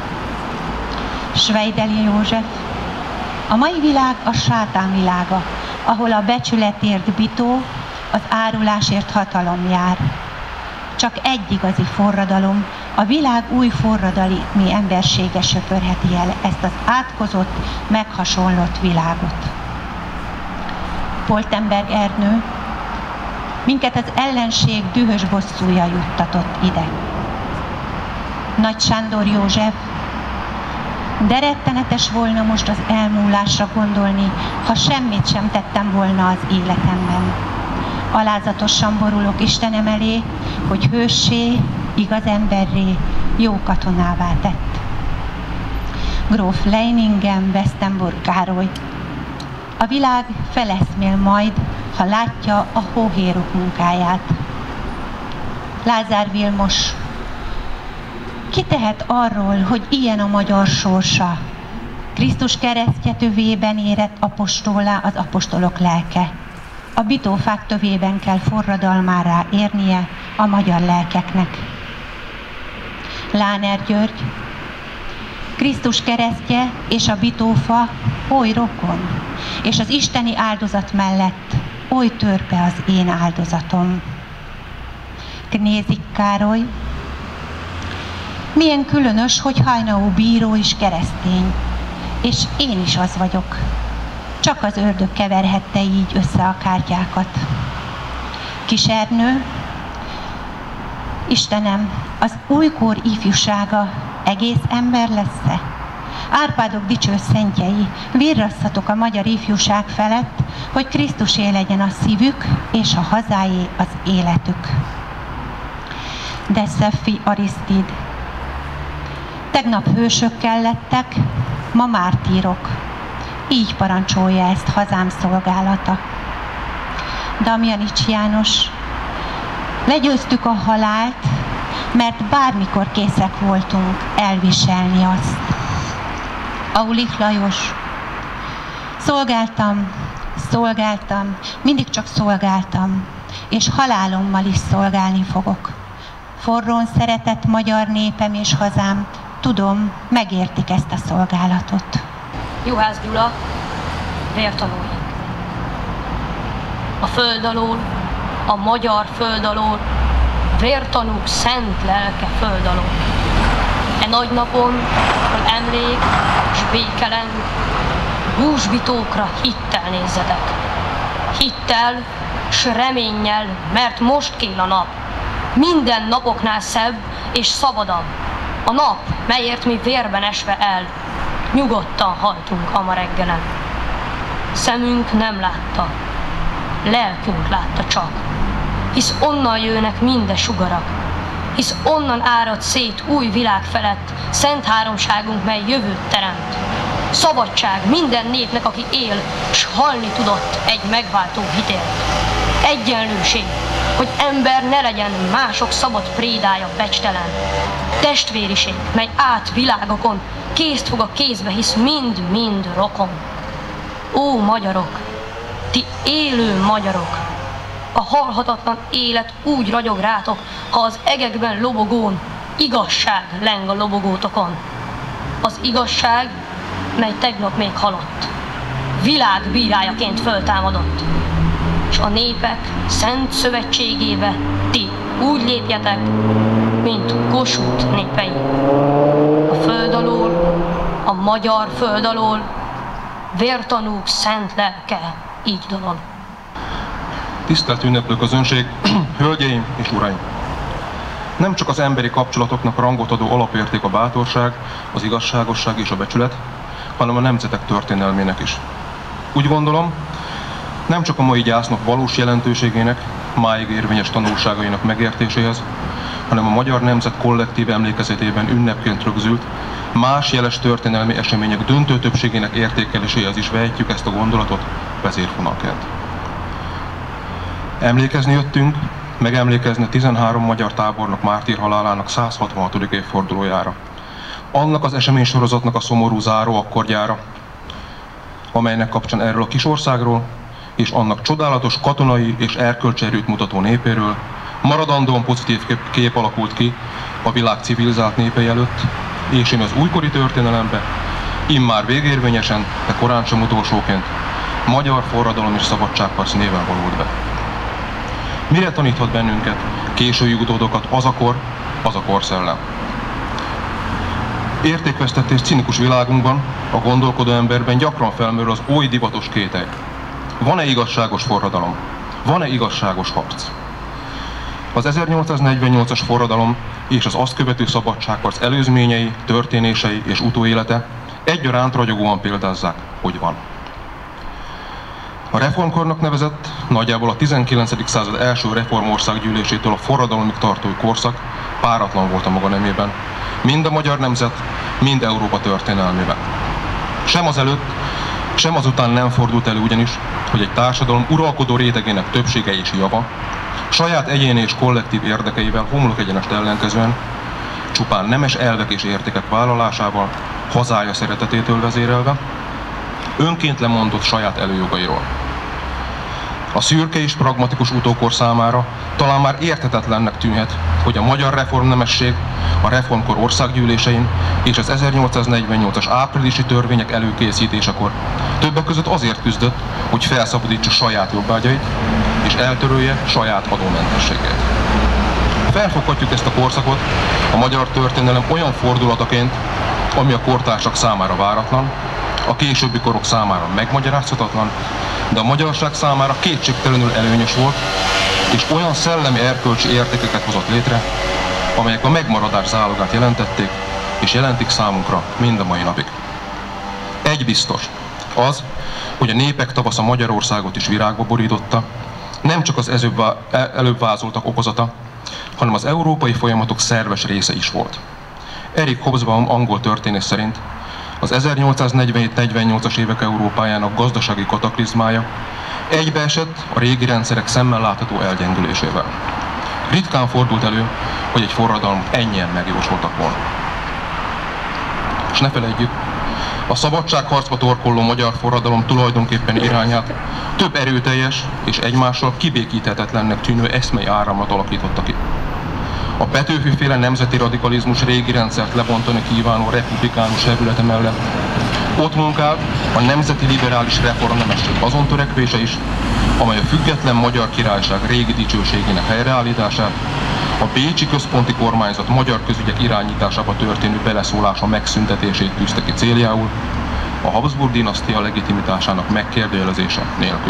Schweideli József: a mai világ a sátán világa, ahol a becsületért bitó, az árulásért hatalom jár. Csak egy igazi forradalom, a világ új forradalmi embersége söpörheti el ezt az átkozott, meghasonlott világot. Poltenberg Ernő: minket az ellenség dühös bosszúja juttatott ide. Nagy Sándor József: de rettenetes volna most az elmúlásra gondolni, ha semmit sem tettem volna az életemben. Alázatosan borulok Istenem elé, hogy hőssé, igaz emberré, jó katonává tett. Gróf Leiningen Westenburg Károly: a világ feleszmél majd, ha látja a hóhérok munkáját. Lázár Vilmos: ki tehet arról, hogy ilyen a magyar sorsa? Krisztus keresztje tövében érett apostolá az apostolok lelke. A bitófák tövében kell forradalmárá érnie a magyar lelkeknek. Láner György: Krisztus keresztje és a bitófa oly rokon, és az isteni áldozat mellett oly törpe az én áldozatom. Knézik Károly: milyen különös, hogy Hajnaú bíró is keresztény, és én is az vagyok. Csak az ördög keverhette így össze a kártyákat. Kis Ernő: Istenem, az újkor ifjúsága egész ember lesz-e? Árpádok dicső szentjei, virrasszatok a magyar ifjúság felett, hogy Krisztusé legyen a szívük, és a hazáé az életük. De Szeffi Arisztid: tegnap hősökkel lettek, ma mártírok. Így parancsolja ezt hazám szolgálata. Damjanics János: legyőztük a halált, mert bármikor készek voltunk elviselni azt. Aulich Lajos: szolgáltam, mindig csak szolgáltam, és halálommal is szolgálni fogok. Forrón szeretett magyar népem és hazám, tudom, megértik ezt a szolgálatot. Juhász Gyula, vértanúink. A föld alól, a magyar föld alól, vértanúk szent lelke föld alól. E nagy napon, hogy emlék s békelen, búsbitókra hittel nézzetek. Hittel s reménnyel, mert most kél a nap. Minden napoknál szebb és szabadabb. A nap, melyért mi vérben esve el, nyugodtan haltunk a ma reggelen. Szemünk nem látta, lelkünk látta csak, hisz onnan jönnek minden sugarak, hisz onnan árad szét új világ felett szent háromságunk, mely jövőt teremt. Szabadság minden népnek, aki él, s halni tudott egy megváltó hitélt. Egyenlőség, hogy ember ne legyen mások szabad prédája becstelen. Testvériség, mely át világokon, kézt fog a kézbe, hisz mind-mind rokon. Ó magyarok, ti élő magyarok, a halhatatlan élet úgy ragyog rátok, ha az egekben lobogón igazság leng a lobogótokon. Az igazság, mely tegnap még halott, világ bírájaként föltámadott. És a népek szent szövetségébe ti úgy lépjetek, mint Kossuth népei. A föld alól, a magyar föld alól, vértanúk szent lelke így dolog. Tisztelt ünneplők közönség, hölgyeim és uraim! Nem csak az emberi kapcsolatoknak rangot adó alapérték a bátorság, az igazságosság és a becsület, hanem a nemzetek történelmének is. Úgy gondolom, nem csak a mai gyásznak valós jelentőségének, máig érvényes tanulságainak megértéséhez, hanem a magyar nemzet kollektív emlékezetében ünnepként rögzült, más jeles történelmi események döntő többségének értékeléséhez is vehetjük ezt a gondolatot vezérfonalként. Emlékezni jöttünk, megemlékezni 13 magyar tábornok mártír halálának 166. évfordulójára. Annak az eseménysorozatnak a szomorú záró akkordjára, amelynek kapcsán erről a kis országról és annak csodálatos katonai és erkölcsi erőt mutató népéről maradandóan pozitív kép alakult ki a világ civilizált népei előtt, és én az újkori történelembe immár végérvényesen, de korán sem utolsóként magyar forradalom és szabadságharc néven valód be. Mire taníthat bennünket, késői utódokat az a korszellem? Értékvesztett és cinikus világunkban, a gondolkodó emberben gyakran felmerül az oly divatos kételj. Van-e igazságos forradalom? Van-e igazságos harc? Az 1848-as forradalom és az azt követő szabadságharc előzményei, történései és utóélete egyaránt ragyogóan példázzák, hogy van. A reformkornak nevezett, nagyjából a 19. század első reformországgyűlésétől a forradalomig tartó korszak páratlan volt a maga nemében, mind a magyar nemzet, mind Európa történelmében. Sem azelőtt, sem azután nem fordult elő ugyanis, hogy egy társadalom uralkodó rétegének többsége és java, saját egyéni és kollektív érdekeivel homlok egyenest ellenkezően, csupán nemes elvek és értékek vállalásával, hazája szeretetétől vezérelve, önként lemondott saját előjogairól. A szürke és pragmatikus utókor számára talán már érthetetlennek tűnhet, hogy a magyar reformnemesség a reformkor országgyűlésein és az 1848-as áprilisi törvények előkészítésekor többek között azért küzdött, hogy felszabadítsa saját jobbágyait és eltörölje saját adómentességét. Felfoghatjuk ezt a korszakot a magyar történelem olyan fordulataként, ami a kortársak számára váratlan, a későbbi korok számára megmagyarázhatatlan, de a magyarság számára kétségtelenül előnyös volt, és olyan szellemi erkölcsi értékeket hozott létre, amelyek a megmaradás zálogát jelentették, és jelentik számunkra mind a mai napig. Egy biztos, az, hogy a népek tavasza Magyarországot is virágba borította, nem csak az előbb vázoltak okozata, hanem az európai folyamatok szerves része is volt. Eric Hobsbawm angol történész szerint az 1847-48-as évek Európájának gazdasági kataklizmája egybeesett a régi rendszerek szemmel látható elgyengülésével. Ritkán fordult elő, hogy egy forradalom ennyien megjósoltak volna. És ne felejtjük, a szabadságharcba torkolló magyar forradalom tulajdonképpen irányát több erőteljes és egymással kibékíthetetlennek tűnő eszmei áramlat alakította ki. A Petőfi-féle nemzeti radikalizmus régi rendszert lebontani kívánó republikánus területe mellett ott munkált a nemzeti liberális reformnemesség azon törekvése is, amely a független Magyar Királyság régi dicsőségének helyreállítását, a bécsi központi kormányzat magyar közügyek irányításába történő beleszólása megszüntetését tűzte ki céljául, a Habsburg dinasztia legitimitásának megkérdőjelezése nélkül.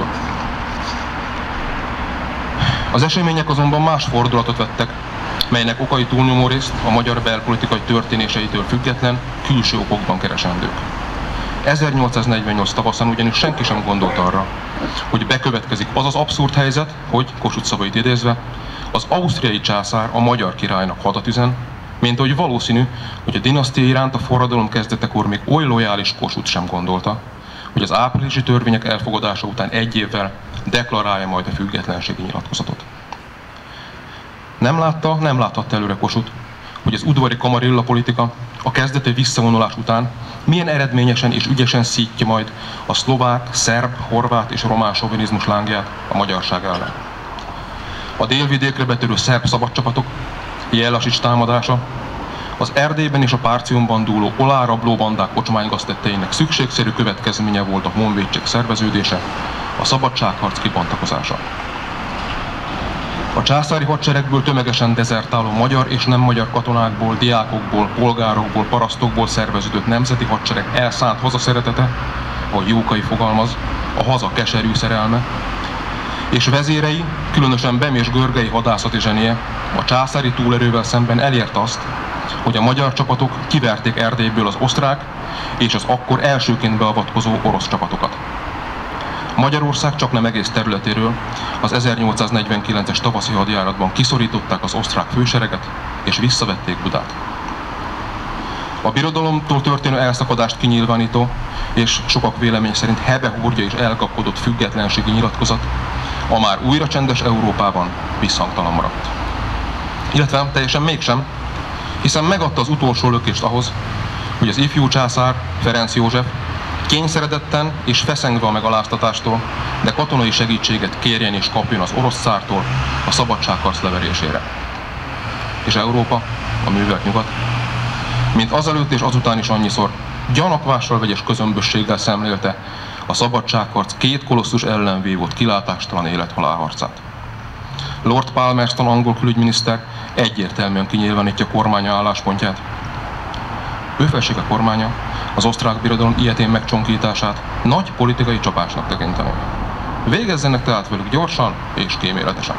Az események azonban más fordulatot vettek, melynek okai túlnyomórészt a magyar belpolitikai történéseitől független külső okokban keresendők. 1848 tavaszán ugyanis senki sem gondolt arra, hogy bekövetkezik az az abszurd helyzet, hogy, Kossuth szavait idézve, az ausztriai császár a magyar királynak hadat üzen, mint ahogy valószínű, hogy a dinasztia iránt a forradalom kezdetekor még oly lojális Kossuth sem gondolta, hogy az áprilisi törvények elfogadása után egy évvel deklarálja majd a függetlenségi nyilatkozatot. Nem láthatta előre Kossuth, hogy az udvari kamarilla politika a kezdeti visszavonulás után milyen eredményesen és ügyesen szítja majd a szlovák, szerb, horvát és román sovinizmus lángját a magyarság ellen. A délvidékre betörő szerb szabadcsapatok, Jellasics támadása, az Erdélyben és a Párciumban dúló olárabló bandák ocsmánygaztetteinek szükségszerű következménye volt a honvédség szerveződése, a szabadságharc kibontakozása. A császári hadseregből tömegesen dezertáló magyar és nem magyar katonákból, diákokból, polgárokból, parasztokból szerveződött nemzeti hadsereg elszánt hazaszeretete, ahogy Jókai fogalmaz, a haza keserű szerelme, és vezérei, különösen Bem és Görgei hadászati zsenie, a császári túlerővel szemben elérte azt, hogy a magyar csapatok kiverték Erdélyből az osztrák és az akkor elsőként beavatkozó orosz csapatokat. Magyarország csak nem egész területéről az 1849-es tavaszi hadjáratban kiszorították az osztrák fősereget, és visszavették Budát. A birodalomtól történő elszakadást kinyilvánító, és sokak vélemény szerint hebehúrja és elkapkodott függetlenségi nyilatkozat a már újra csendes Európában visszhangtalan maradt. Illetve teljesen mégsem, hiszen megadta az utolsó lökést ahhoz, hogy az ifjú császár, Ferenc József kényszeredetten és feszengve a megaláztatástól, de katonai segítséget kérjen és kapjon az orosz cártól a szabadságharc leverésére. És Európa, a művelt nyugat, mint azelőtt és azután is annyiszor, gyanakvással vegyes közömbösséggel szemlélte a szabadságharc két kolosszus ellen vívott kilátástalan élet-halál harcát. Lord Palmerston angol külügyminiszter egyértelműen kinyilvánítja kormánya álláspontját. Ő felsége kormánya az osztrák birodalom ilyetén megcsonkítását nagy politikai csapásnak tekinteni. Végezzenek tehát velük gyorsan és kíméletesen.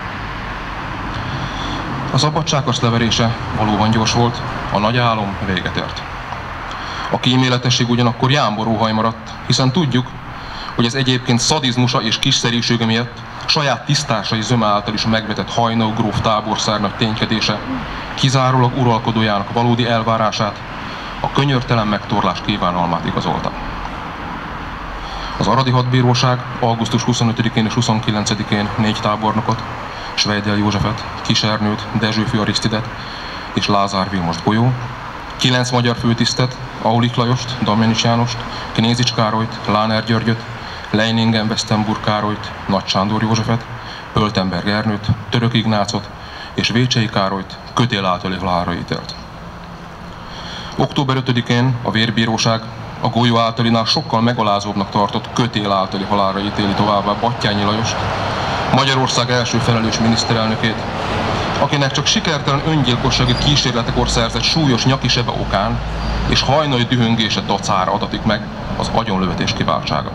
A szabadságharc leverése valóban gyors volt, a nagy álom véget ért. A kíméletesség ugyanakkor jámboróhaj maradt, hiszen tudjuk, hogy ez egyébként szadizmusa és kisszerűsége miatt saját tisztársai zöme által is megvetett Haynau gróf táborszárnak ténykedése kizárólag uralkodójának valódi elvárását, a könyörtelen megtorlás kívánalmát igazolta. Az aradi hadbíróság augusztus 25-én és 29-én 4 tábornokot, Svejdel Józsefet, Kis Ernőt, Dezsőfi Arisztidet és Lázár Vilmost Golyó, 9 magyar főtisztet, Aulik Lajost, Damjanics Jánost, Knézics Károlyt, Láner Györgyöt, Leiningen Westenburg Károlyt, Nagy Sándor Józsefet, Pöltenberg Ernőt, Török Ignácot és Vécsei Károlyt kötél általi halálra ítélt. Október 5-én a vérbíróság a Golyó általinál sokkal megalázóbbnak tartott kötél általi halálra ítéli továbbá Batthyány Lajost, Magyarország első felelős miniszterelnökét, akinek csak sikertelen öngyilkossági kísérletekor szerzett súlyos nyakisebe okán és hajnali dühöngése dacára adatik meg az agyonlövetés kiváltsága.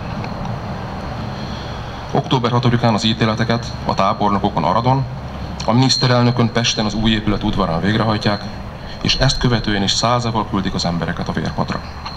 Október 6-án az ítéleteket a tábornokokon Aradon, a miniszterelnökön Pesten az új épület udvarán végrehajtják, és ezt követően is százával küldik az embereket a vérpadra.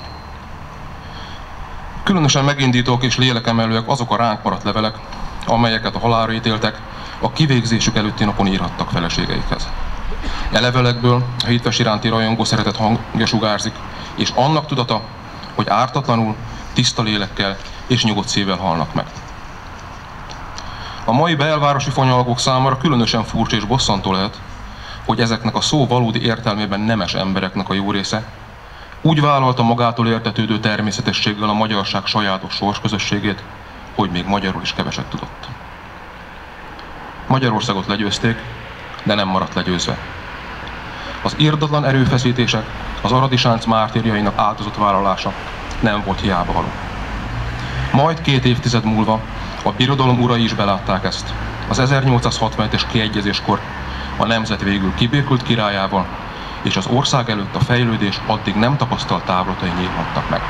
Különösen megindítók és lélekemelőek azok a ránk maradt levelek, amelyeket a halálra ítéltek a kivégzésük előtti napon írhattak feleségeikhez. E levelekből a hitvest iránti rajongó szeretet hangja sugárzik, és annak tudata, hogy ártatlanul, tiszta lélekkel és nyugodt szívvel halnak meg. A mai belvárosi fanyalgók számára különösen furcsa és bosszantó lehet, hogy ezeknek a szó valódi értelmében nemes embereknek a jó része úgy vállalta magától értetődő természetességgel a magyarság sajátos sorsközösségét, hogy még magyarul is keveset tudott. Magyarországot legyőzték, de nem maradt legyőzve. Az irdatlan erőfeszítések, az aradi sánc mártírjainak áldozatvállalása nem volt hiába való. Majd 2 évtized múlva a birodalom urai is belátták ezt. Az 1867-es kiegyezéskor a nemzet végül kibirkult királyával, és az ország előtt a fejlődés addig nem tapasztalt távlatai nyílhattak meg.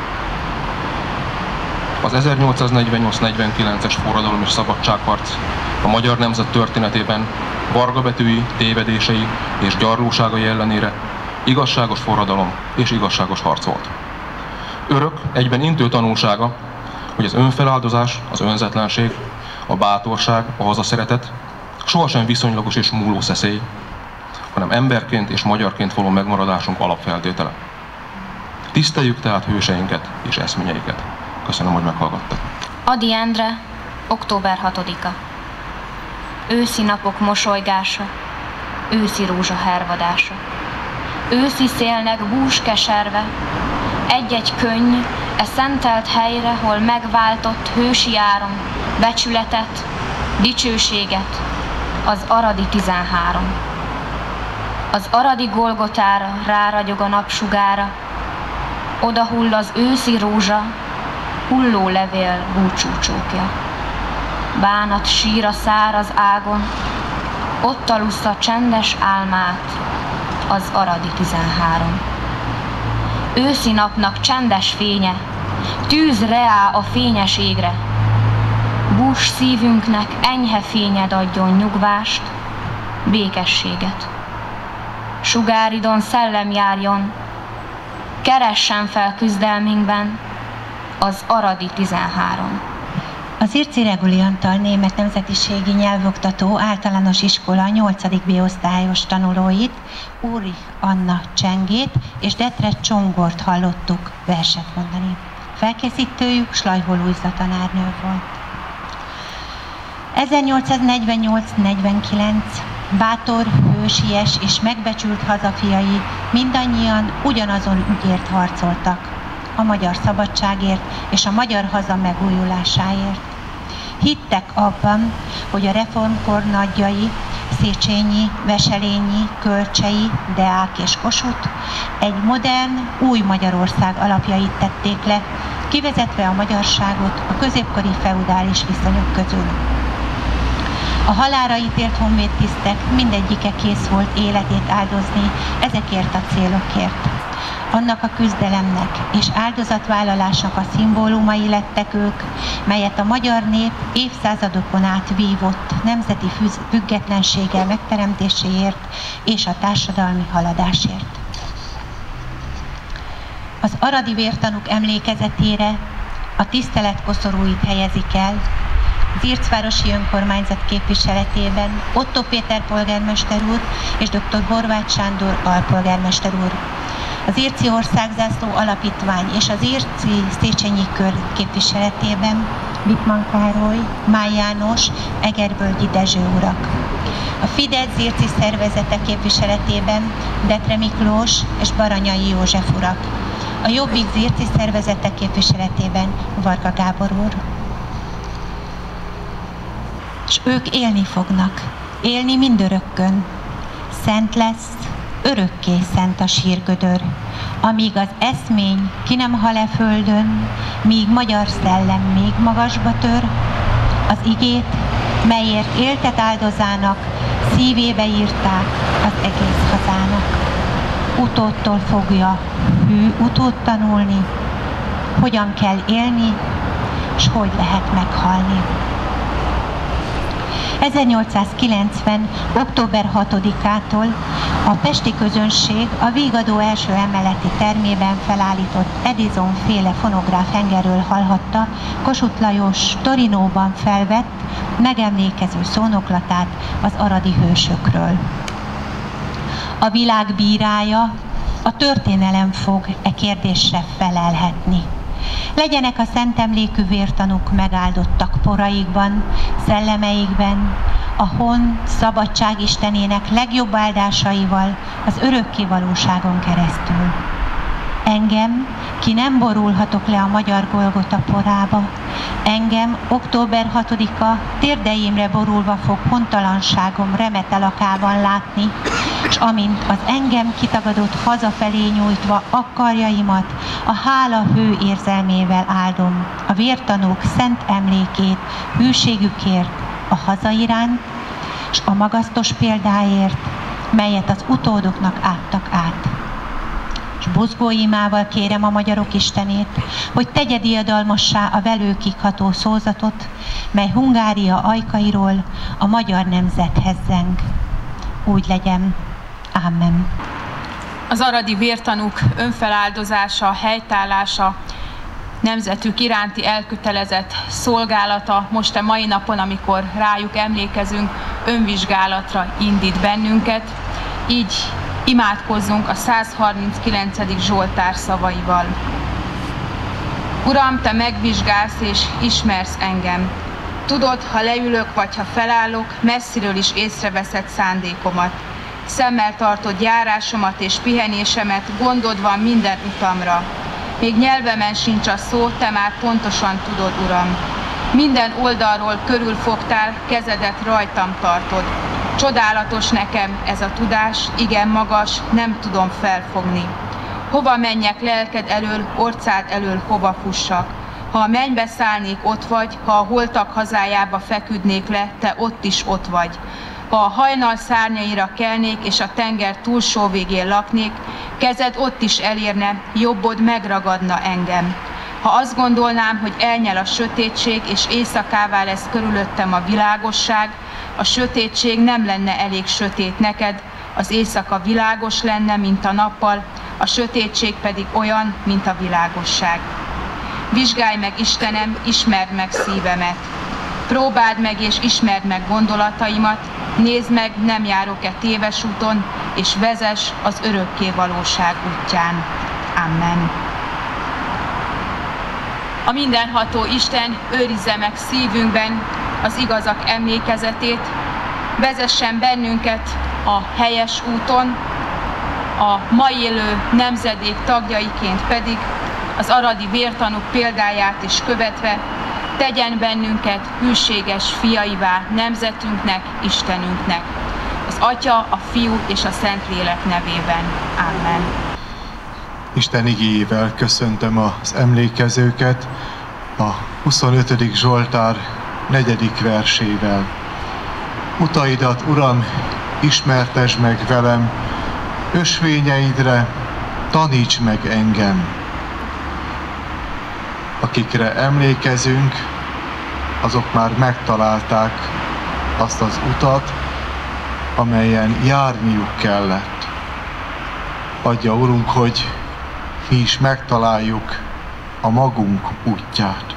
Az 1848-49-es forradalom és szabadságharc a magyar nemzet történetében vargabetűi, tévedései és gyarlóságai ellenére igazságos forradalom és igazságos harc volt. Örök, egyben intő tanulsága, hogy az önfeláldozás, az önzetlenség, a bátorság, a hazaszeretet sohasem viszonylagos és múló szeszély, hanem emberként és magyarként való megmaradásunk alapfeltétele. Tiszteljük tehát hőseinket és eszményeiket. Köszönöm, hogy meghallgattak. Ady Endre, október 6-a. Őszi napok mosolygása, őszi rózsa hervadása. Őszi szélnek bús keserve, egy-egy könny e szentelt helyre, hol megváltott hősi áram, becsületet, dicsőséget, az aradi 13. Az aradi Golgotára ráragyog a napsugára, odahull az őszi rózsa, hulló levél búcsúcsókja. Bánat sír a száraz ágon, ott alussza csendes álmát az aradi 13. Őszi napnak csendes fénye, tűz reá a fényes égre. Bús szívünknek enyhe fényed adjon nyugvást, békességet. Sugáridon szellem járjon, keressen fel küzdelmünkben az aradi 13. Az Zirczy Reguli Antal német nemzetiségi nyelvoktató általános iskola 8. B-osztályos tanulóit, Úrich Anna csengét és Detre Csongort hallottuk verset mondani. Felkészítőjük Slajhol Lujza tanárnő volt. 1848-49 bátor, hősies és megbecsült hazafiai mindannyian ugyanazon ügyért harcoltak, a magyar szabadságért és a magyar haza megújulásáért. Hittek abban, hogy a reformkor nagyjai, Széchenyi, Veselényi, Kölcsei, Deák és Kossuth egy modern, új Magyarország alapjait tették le, kivezetve a magyarságot a középkori feudális viszonyok közül. A halálra ítélt honvédtisztek mindegyike kész volt életét áldozni ezekért a célokért. Annak a küzdelemnek és áldozatvállalásnak a szimbólumai lettek ők, melyet a magyar nép évszázadokon át vívott nemzeti függetlensége megteremtéséért és a társadalmi haladásért. Az aradi vértanúk emlékezetére a tisztelet koszorúit helyezik el Zircvárosi önkormányzat képviseletében Otto Péter polgármester úr és dr. Horváth Sándor alpolgármester úr. Az Zirczy Országzászló Alapítvány és az Zirczy Széchenyi Kör képviseletében Wittmann Károly, Máj János, Egervölgyi Dezső urak. A Fidesz Zirczy szervezete képviseletében Detre Miklós és Baranyai József urak. A Jobbik Zirczy szervezete képviseletében Varga Gábor úr. És ők élni fognak, élni mindörökkön. Szent lesz, örökké szent a sírgödör, amíg az eszmény ki nem hal e földön, míg magyar szellem még magasba tör, az igét, melyért éltet áldozának, szívébe írták az egész hazának. Utódtól fogja hű utód tanulni, hogyan kell élni, s hogy lehet meghalni. 1890. október 6-ától a pesti közönség a Vígadó első emeleti termében felállított Edison féle fonográf hengerről hallhatta Kossuth Lajos Torinóban felvett, megemlékező szónoklatát az aradi hősökről. A világ bírája, a történelem fog e kérdésre felelhetni. Legyenek a szent emlékű vértanúk megáldottak poraikban, szellemeikben, a hon szabadság istenének legjobb áldásaival az örökké valóságon keresztül. Engem, ki nem borulhatok le a magyar Golgota porába, engem október 6-a térdeimre borulva fog hontalanságom remetelakában látni, és amint az engem kitagadott hazafelé nyújtva akkarjaimat a hála hő érzelmével áldom, a vértanúk szent emlékét hűségükért a haza iránt, és a magasztos példáért, melyet az utódoknak áttak át. És buzgó imával kérem a magyarok istenét, hogy tegye diadalmassá a velőkig ható szózatot, mely Hungária ajkairól a magyar nemzethez zeng. Úgy legyen. Amen. Az aradi vértanúk önfeláldozása, helytállása, nemzetük iránti elkötelezett szolgálata most a mai napon, amikor rájuk emlékezünk, önvizsgálatra indít bennünket. Így imádkozzunk a 139. Zsoltár szavaival. Uram, Te megvizsgálsz és ismersz engem. Tudod, ha leülök vagy ha felállok, messziről is észreveszed szándékomat. Szemmel tartod járásomat és pihenésemet, gondod van minden utamra. Még nyelvemen sincs a szó, Te már pontosan tudod, Uram. Minden oldalról körülfogtál, kezedet rajtam tartod. Csodálatos nekem ez a tudás, igen magas, nem tudom felfogni. Hova menjek lelked elől, orcád elől hova fussak? Ha a mennybe szállnék, ott vagy, ha a holtak hazájába feküdnék le, Te ott is ott vagy. Ha a hajnal szárnyaira kelnék, és a tenger túlsó végén laknék, kezed ott is elérne, jobbod megragadna engem. Ha azt gondolnám, hogy elnyel a sötétség, és éjszakává lesz körülöttem a világosság, a sötétség nem lenne elég sötét neked, az éjszaka világos lenne, mint a nappal, a sötétség pedig olyan, mint a világosság. Vizsgálj meg, Istenem, ismerd meg szívemet. Próbáld meg és ismerd meg gondolataimat, nézd meg, nem járok-e téves úton, és vezess az örökké valóság útján. Amen. A mindenható Isten őrizze meg szívünkben az igazak emlékezetét, vezessen bennünket a helyes úton, a ma élő nemzedék tagjaiként pedig az aradi vértanúk példáját is követve tegyen bennünket hűséges fiaivá nemzetünknek, Istenünknek. Az Atya, a Fiú és a Szentlélek nevében. Amen. Isten igéjével köszöntöm az emlékezőket a 25. Zsoltár 4. versével. Utaidat, Uram, ismertesd meg velem, ösvényeidre taníts meg engem. Akikre emlékezünk, azok már megtalálták azt az utat, amelyen járniuk kellett. Adja, Urunk, hogy mi is megtaláljuk a magunk útját.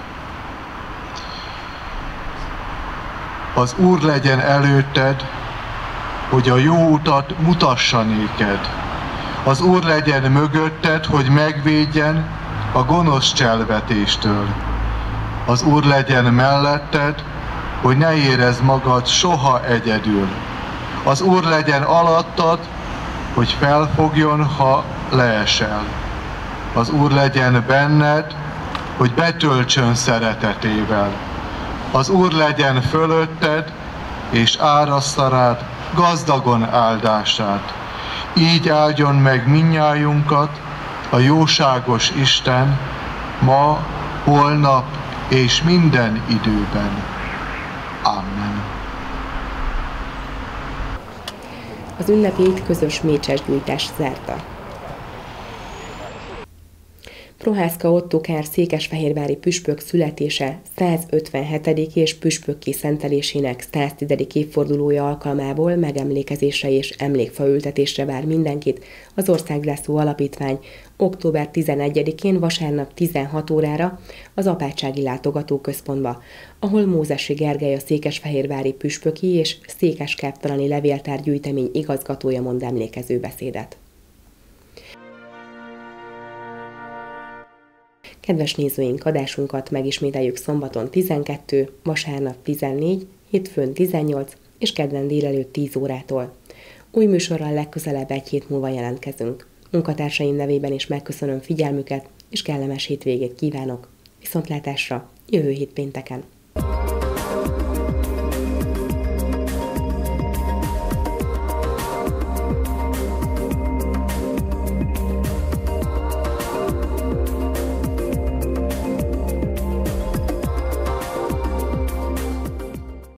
Az Úr legyen előtted, hogy a jó utat mutassa néked. Az Úr legyen mögötted, hogy megvédjen a gonosz cselvetéstől. Az Úr legyen melletted, hogy ne érezd magad soha egyedül. Az Úr legyen alattad, hogy felfogjon, ha leesel. Az Úr legyen benned, hogy betöltsön szeretetével. Az Úr legyen fölötted, és árassza rád gazdagon áldását. Így áldjon meg mindnyájunkat a jóságos Isten ma, holnap és minden időben. Amen. Az ünnepét közös mécsesgyújtás zárta. Prohászka Ottokár székesfehérvári püspök születése 157. és püspökké szentelésének 110. évfordulója alkalmából megemlékezésre és emlékfaültetésre vár mindenkit az Országzászló Alapítvány október 11-én vasárnap 16 órára az Apátsági Látogatóközpontba, ahol Mózesi Gergely a székesfehérvári püspöki és székeskáptalani levéltárgyűjtemény igazgatója mond emlékező beszédet. Kedves nézőink, adásunkat megismételjük szombaton 12, vasárnap 14, hétfőn 18 és kedden délelőtt 10 órától. Új műsorral legközelebb egy hét múlva jelentkezünk. Munkatársaim nevében is megköszönöm figyelmüket, és kellemes hétvégét kívánok. Viszontlátásra jövő hét pénteken!